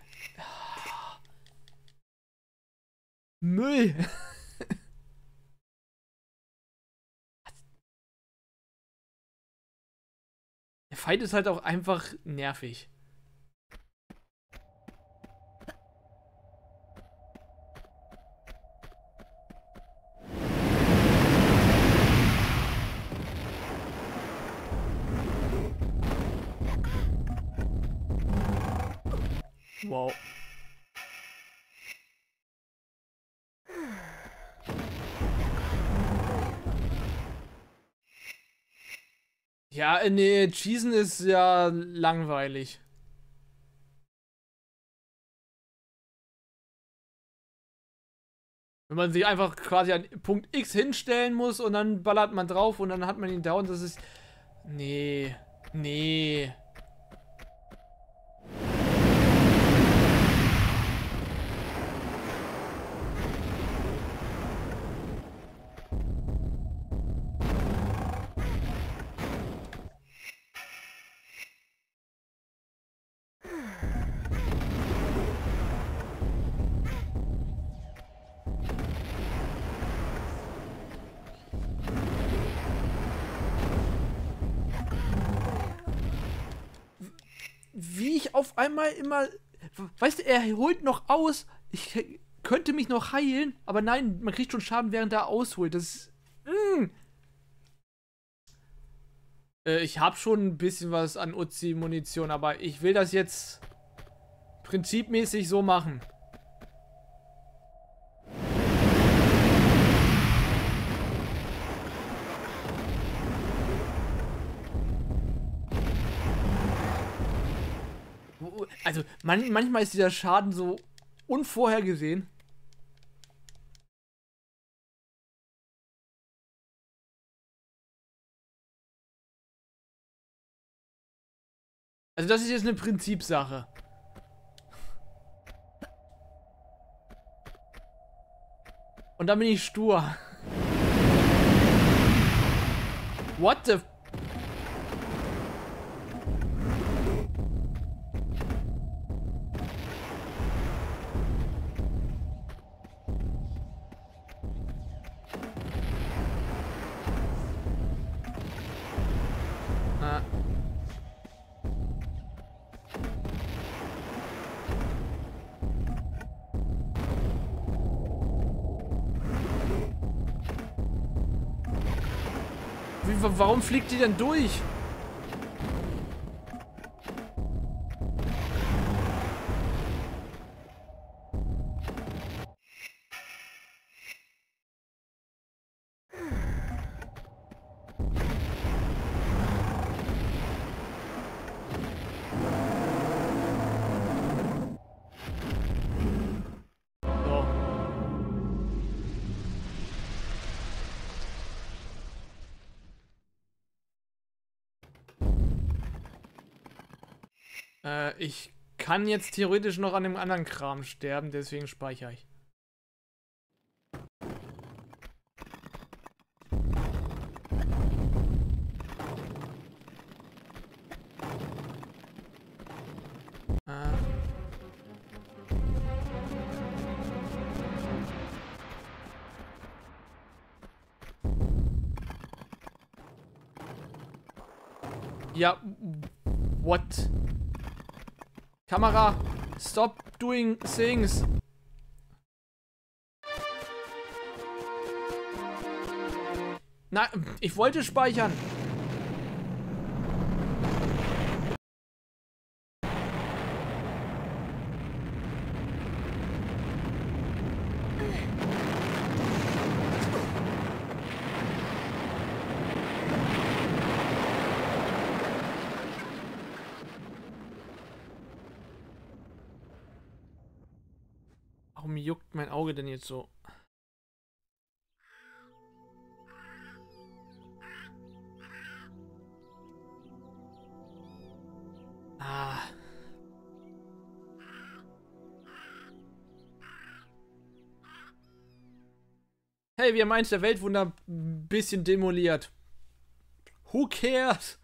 Speaker 1: Müll. Der Fight ist halt auch einfach nervig. Wow. Ja, nee, Cheesen ist ja langweilig. Wenn man sich einfach quasi an Punkt X hinstellen muss und dann ballert man drauf und dann hat man ihn down, das ist... Nee. Nee. Wie ich auf einmal immer... Weißt du, er holt noch aus. Ich könnte mich noch heilen, aber nein, man kriegt schon Schaden, während er ausholt. Das ist... Ich habe schon ein bisschen was an Uzi-Munition, aber ich will das jetzt prinzipmäßig so machen. Also, manchmal ist dieser Schaden so unvorhergesehen. Also, das ist jetzt eine Prinzipsache. Und dann bin ich stur. What the... Warum fliegt die denn durch? So. Ich kann jetzt theoretisch noch an dem anderen Kram sterben, deswegen speichere ich. Ja, what? Kamera, stop doing things. Na, ich wollte speichern. Warum juckt mein Auge denn jetzt so? Ah. Hey, wir haben eins der Weltwunder ein bisschen demoliert. Who cares?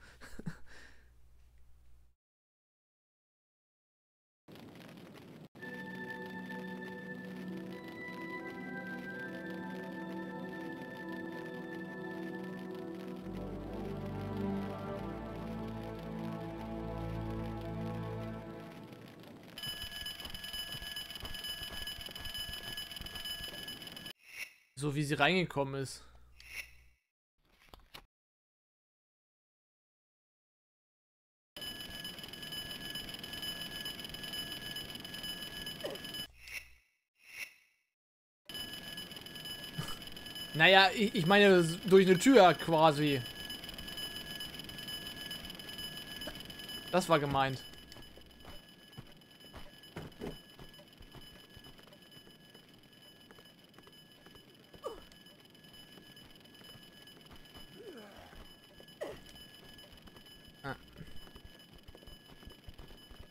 Speaker 1: So wie sie reingekommen ist. Naja, ich meine durch eine Tür quasi. Das war gemeint.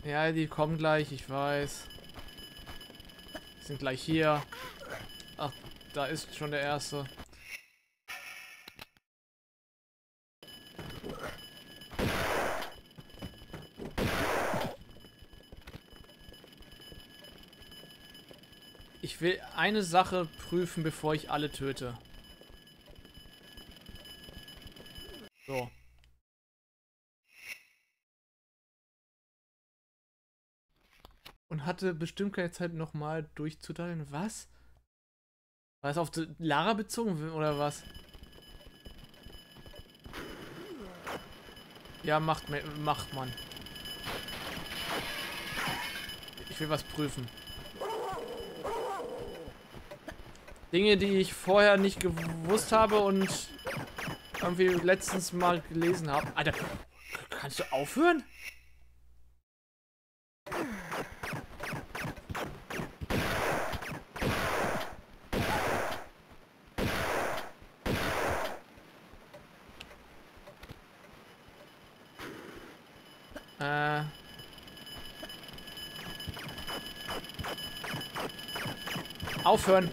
Speaker 1: Ja, die kommen gleich, ich weiß. Die sind gleich hier. Ach, da ist schon der erste. Ich will eine Sache prüfen, bevor ich alle töte. So. Und hatte bestimmt keine Zeit, nochmal durchzuteilen. Was? War das auf die Lara bezogen oder was? Ja, macht man. Ich will was prüfen. Dinge, die ich vorher nicht gewusst habe und irgendwie letztens mal gelesen habe. Alter, kannst du aufhören? Aufhören.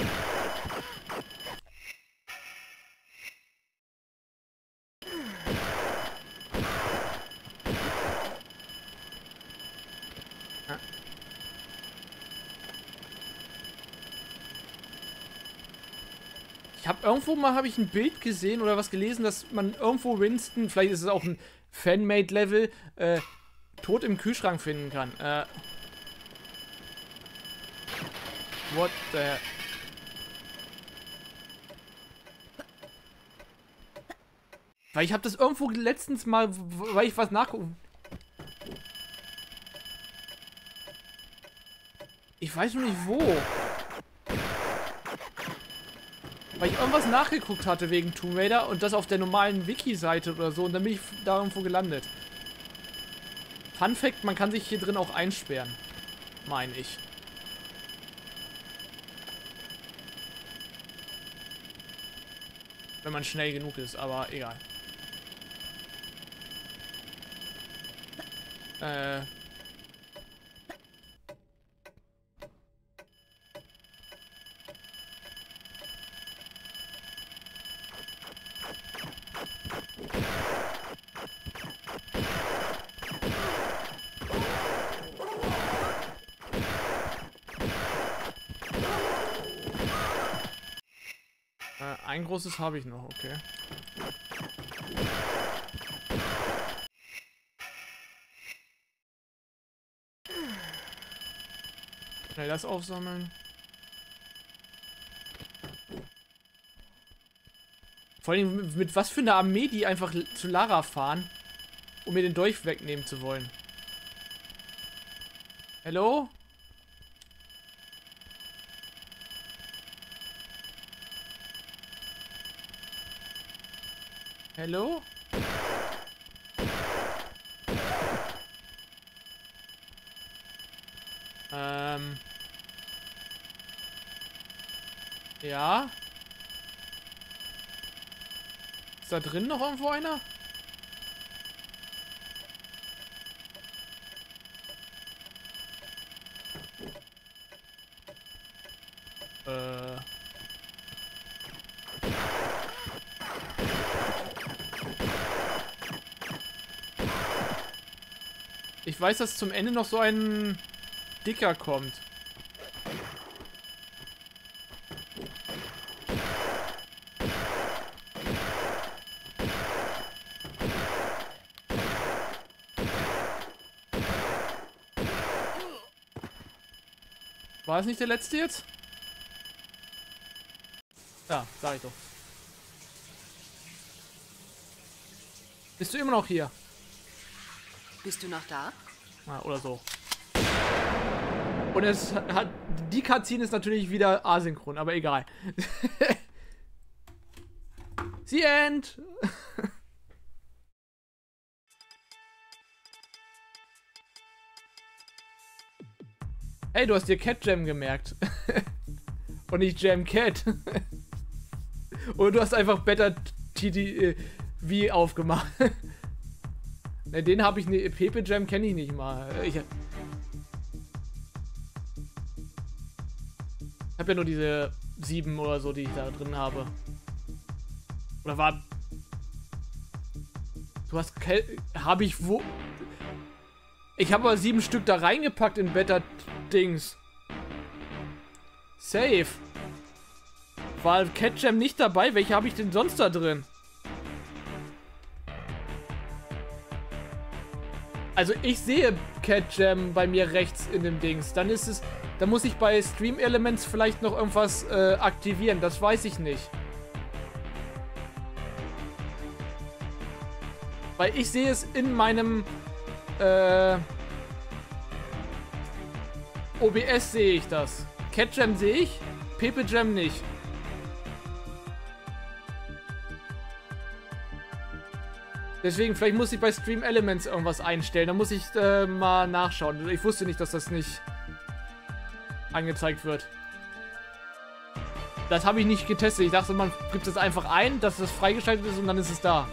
Speaker 1: Ich habe irgendwo mal ein Bild gesehen oder was gelesen, dass man irgendwo Winston, vielleicht ist es auch ein Fanmade-Level, tot im Kühlschrank finden kann. What the... Weil ich habe das irgendwo letztens mal, weil ich was nachgucken... Ich weiß noch nicht wo. Weil ich irgendwas nachgeguckt hatte wegen Tomb Raider und das auf der normalen Wiki-Seite oder so und dann bin ich da irgendwo gelandet. Fun Fact, man kann sich hier drin auch einsperren. Meine ich. Wenn man schnell genug ist, aber egal. Ein großes habe ich noch, okay. Schnell das aufsammeln. Vor allem mit was für einer Armee die einfach zu Lara fahren, um mir den Dolch wegnehmen zu wollen. Hallo? Hallo? Ja? Ist da drin noch irgendwo einer? Ich weiß, dass zum Ende noch so ein Dicker kommt. War es nicht der letzte jetzt? Ja, sag ich doch. Bist du immer noch hier?
Speaker 2: Bist du noch da?
Speaker 1: Ah, oder so. Und es hat... Die Cutscene ist natürlich wieder asynchron, aber egal. The End! Hey, du hast dir Cat Jam gemerkt. Und nicht Jam Cat. Oder du hast einfach Better TD wie aufgemacht. Ne, den habe ich nicht. Pepe Jam kenne ich nicht mal. Ich habe ja nur diese 7 oder so, die ich da drin habe. Oder war... Du hast... Habe ich wo... Ich habe aber 7 Stück da reingepackt in Better-Dings. Safe. War Cat Jam nicht dabei? Welche habe ich denn sonst da drin? Also ich sehe Cat Jam bei mir rechts in dem Dings. Dann ist es... Da muss ich bei Stream Elements vielleicht noch irgendwas aktivieren. Das weiß ich nicht. Weil ich sehe es in meinem OBS sehe ich das. Cat Jam sehe ich, Pepe Jam nicht. Deswegen, vielleicht muss ich bei Stream Elements irgendwas einstellen. Da muss ich mal nachschauen. Ich wusste nicht, dass das nicht angezeigt wird. Das habe ich nicht getestet. Ich dachte, man gibt es einfach ein, dass das freigeschaltet ist und dann ist es da.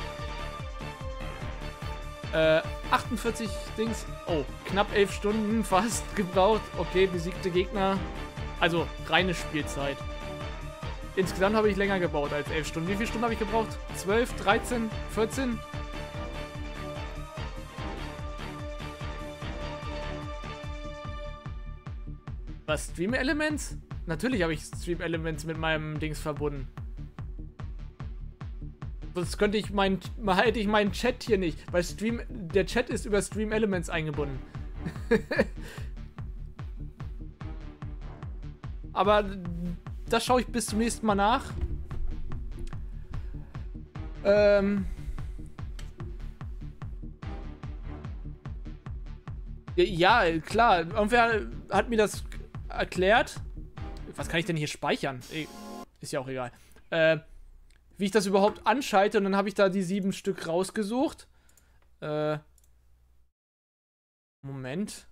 Speaker 1: 48 Dings. Oh, knapp 11 Stunden fast gebraucht. Okay, besiegte Gegner. Also, reine Spielzeit. Insgesamt habe ich länger gebaut als 11 Stunden. Wie viele Stunden habe ich gebraucht? 12, 13, 14? Was? Stream Elements? Natürlich habe ich Stream Elements mit meinem Dings verbunden. Sonst könnte ich hätte ich meinen Chat hier nicht. Weil der Chat ist über Stream Elements eingebunden. Aber das schaue ich bis zum nächsten Mal nach. Ja, klar. Irgendwer hat mir das erklärt. Was kann ich denn hier speichern? Ist ja auch egal. Wie ich das überhaupt anschalte. Und dann habe ich da die 7 Stück rausgesucht. Moment.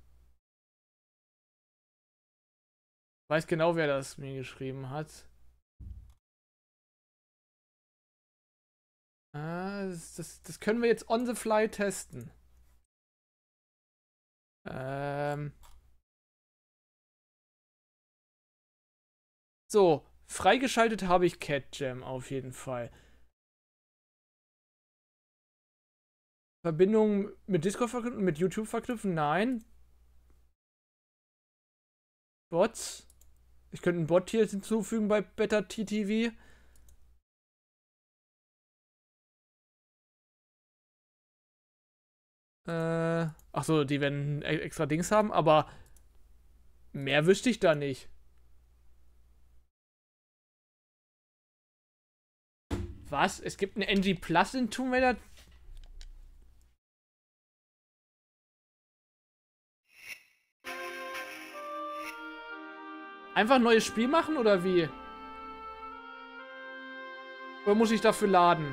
Speaker 1: Ich weiß genau, wer das mir geschrieben hat. Das können wir jetzt on the fly testen. So, freigeschaltet habe ich Cat Jam auf jeden Fall. Verbindung mit Discord verknüpfen, mit YouTube verknüpfen? Nein. Bots. Ich könnte einen Bot hier hinzufügen bei Better TTV. Achso, die werden extra Dings haben, aber mehr wüsste ich da nicht. Was? Es gibt eine NG Plus in Tomb Raider? Einfach ein neues Spiel machen oder wie? Oder muss ich dafür laden?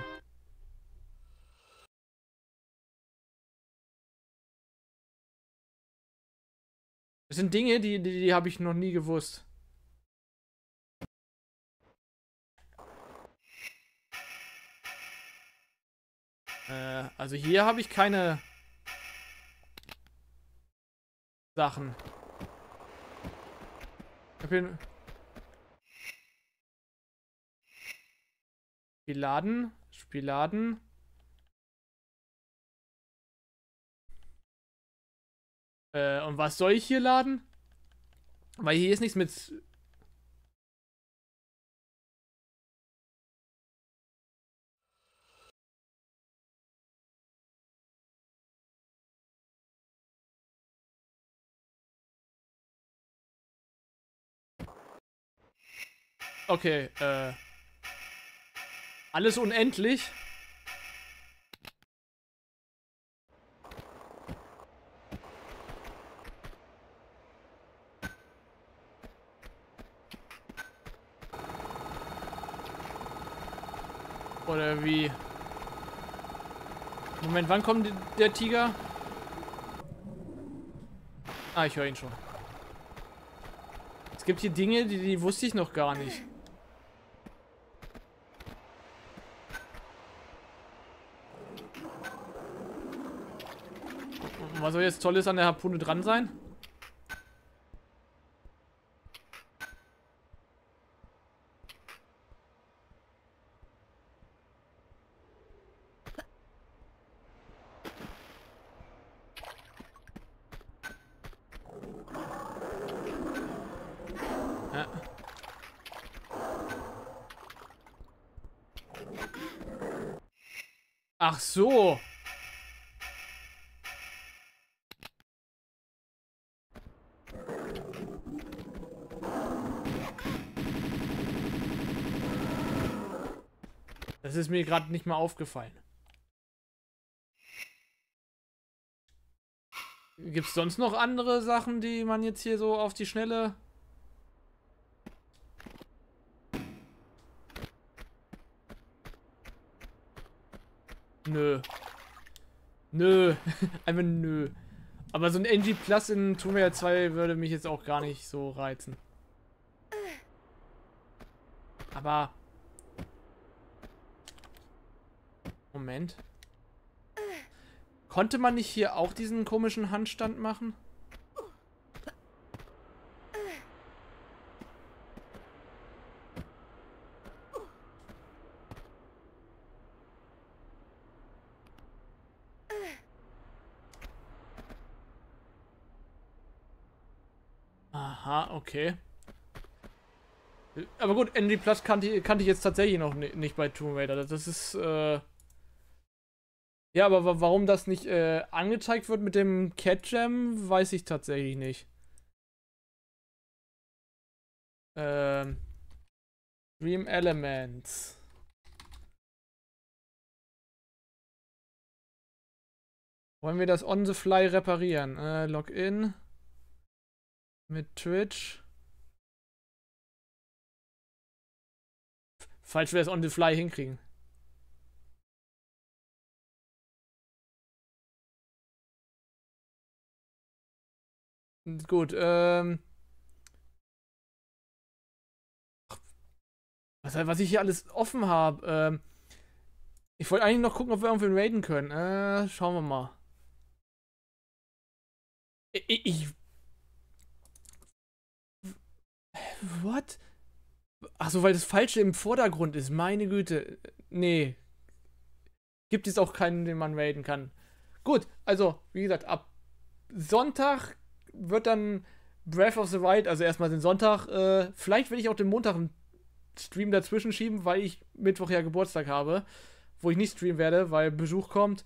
Speaker 1: Das sind Dinge, die habe ich noch nie gewusst. Also hier habe ich keine Sachen. Spielladen. Und was soll ich hier laden? Weil hier ist nichts mit... Okay, alles unendlich. Oder wie? Moment, wann kommt der Tiger? Ah, ich höre ihn schon. Es gibt hier Dinge, die wusste ich noch gar nicht. was soll jetzt Tolles an der Harpune dran sein? Ach so. Das ist mir gerade nicht mal aufgefallen. Gibt es sonst noch andere Sachen, die man jetzt hier so auf die Schnelle... Nö. Nö. Einfach nö. Aber so ein NG Plus in Tomb Raider 2 würde mich jetzt auch gar nicht so reizen. Aber... Moment. Konnte man nicht hier auch diesen komischen Handstand machen? Aha, okay. Aber gut, NG Plus kannte ich jetzt tatsächlich noch nicht bei Tomb Raider. Das ist, ja, aber warum das nicht angezeigt wird mit dem Cat Gem, weiß ich tatsächlich nicht. Dream Elements. Wollen wir das on the fly reparieren? Login. Mit Twitch. Falls wir es on the fly hinkriegen. Gut, was ich hier alles offen habe. Ich wollte eigentlich noch gucken, ob wir irgendwen raiden können. Schauen wir mal. What? Achso, weil das Falsche im Vordergrund ist. Meine Güte. Nee. Gibt es auch keinen, den man raiden kann. Gut, also, wie gesagt, ab Sonntag wird dann Breath of the Wild, also erstmal den Sonntag, vielleicht will ich auch den Montag einen Stream dazwischen schieben, weil ich Mittwoch ja Geburtstag habe, wo ich nicht streamen werde, weil Besuch kommt.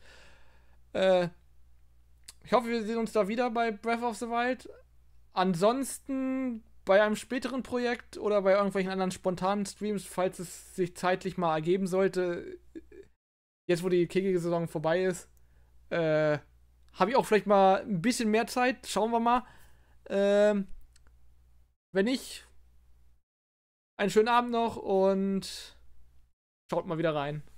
Speaker 1: Ich hoffe, wir sehen uns da wieder bei Breath of the Wild. Ansonsten bei einem späteren Projekt oder bei irgendwelchen anderen spontanen Streams, falls es sich zeitlich mal ergeben sollte, jetzt wo die kickige Saison vorbei ist, habe ich auch vielleicht mal ein bisschen mehr Zeit. Schauen wir mal. Wenn nicht, einen schönen Abend noch und schaut mal wieder rein.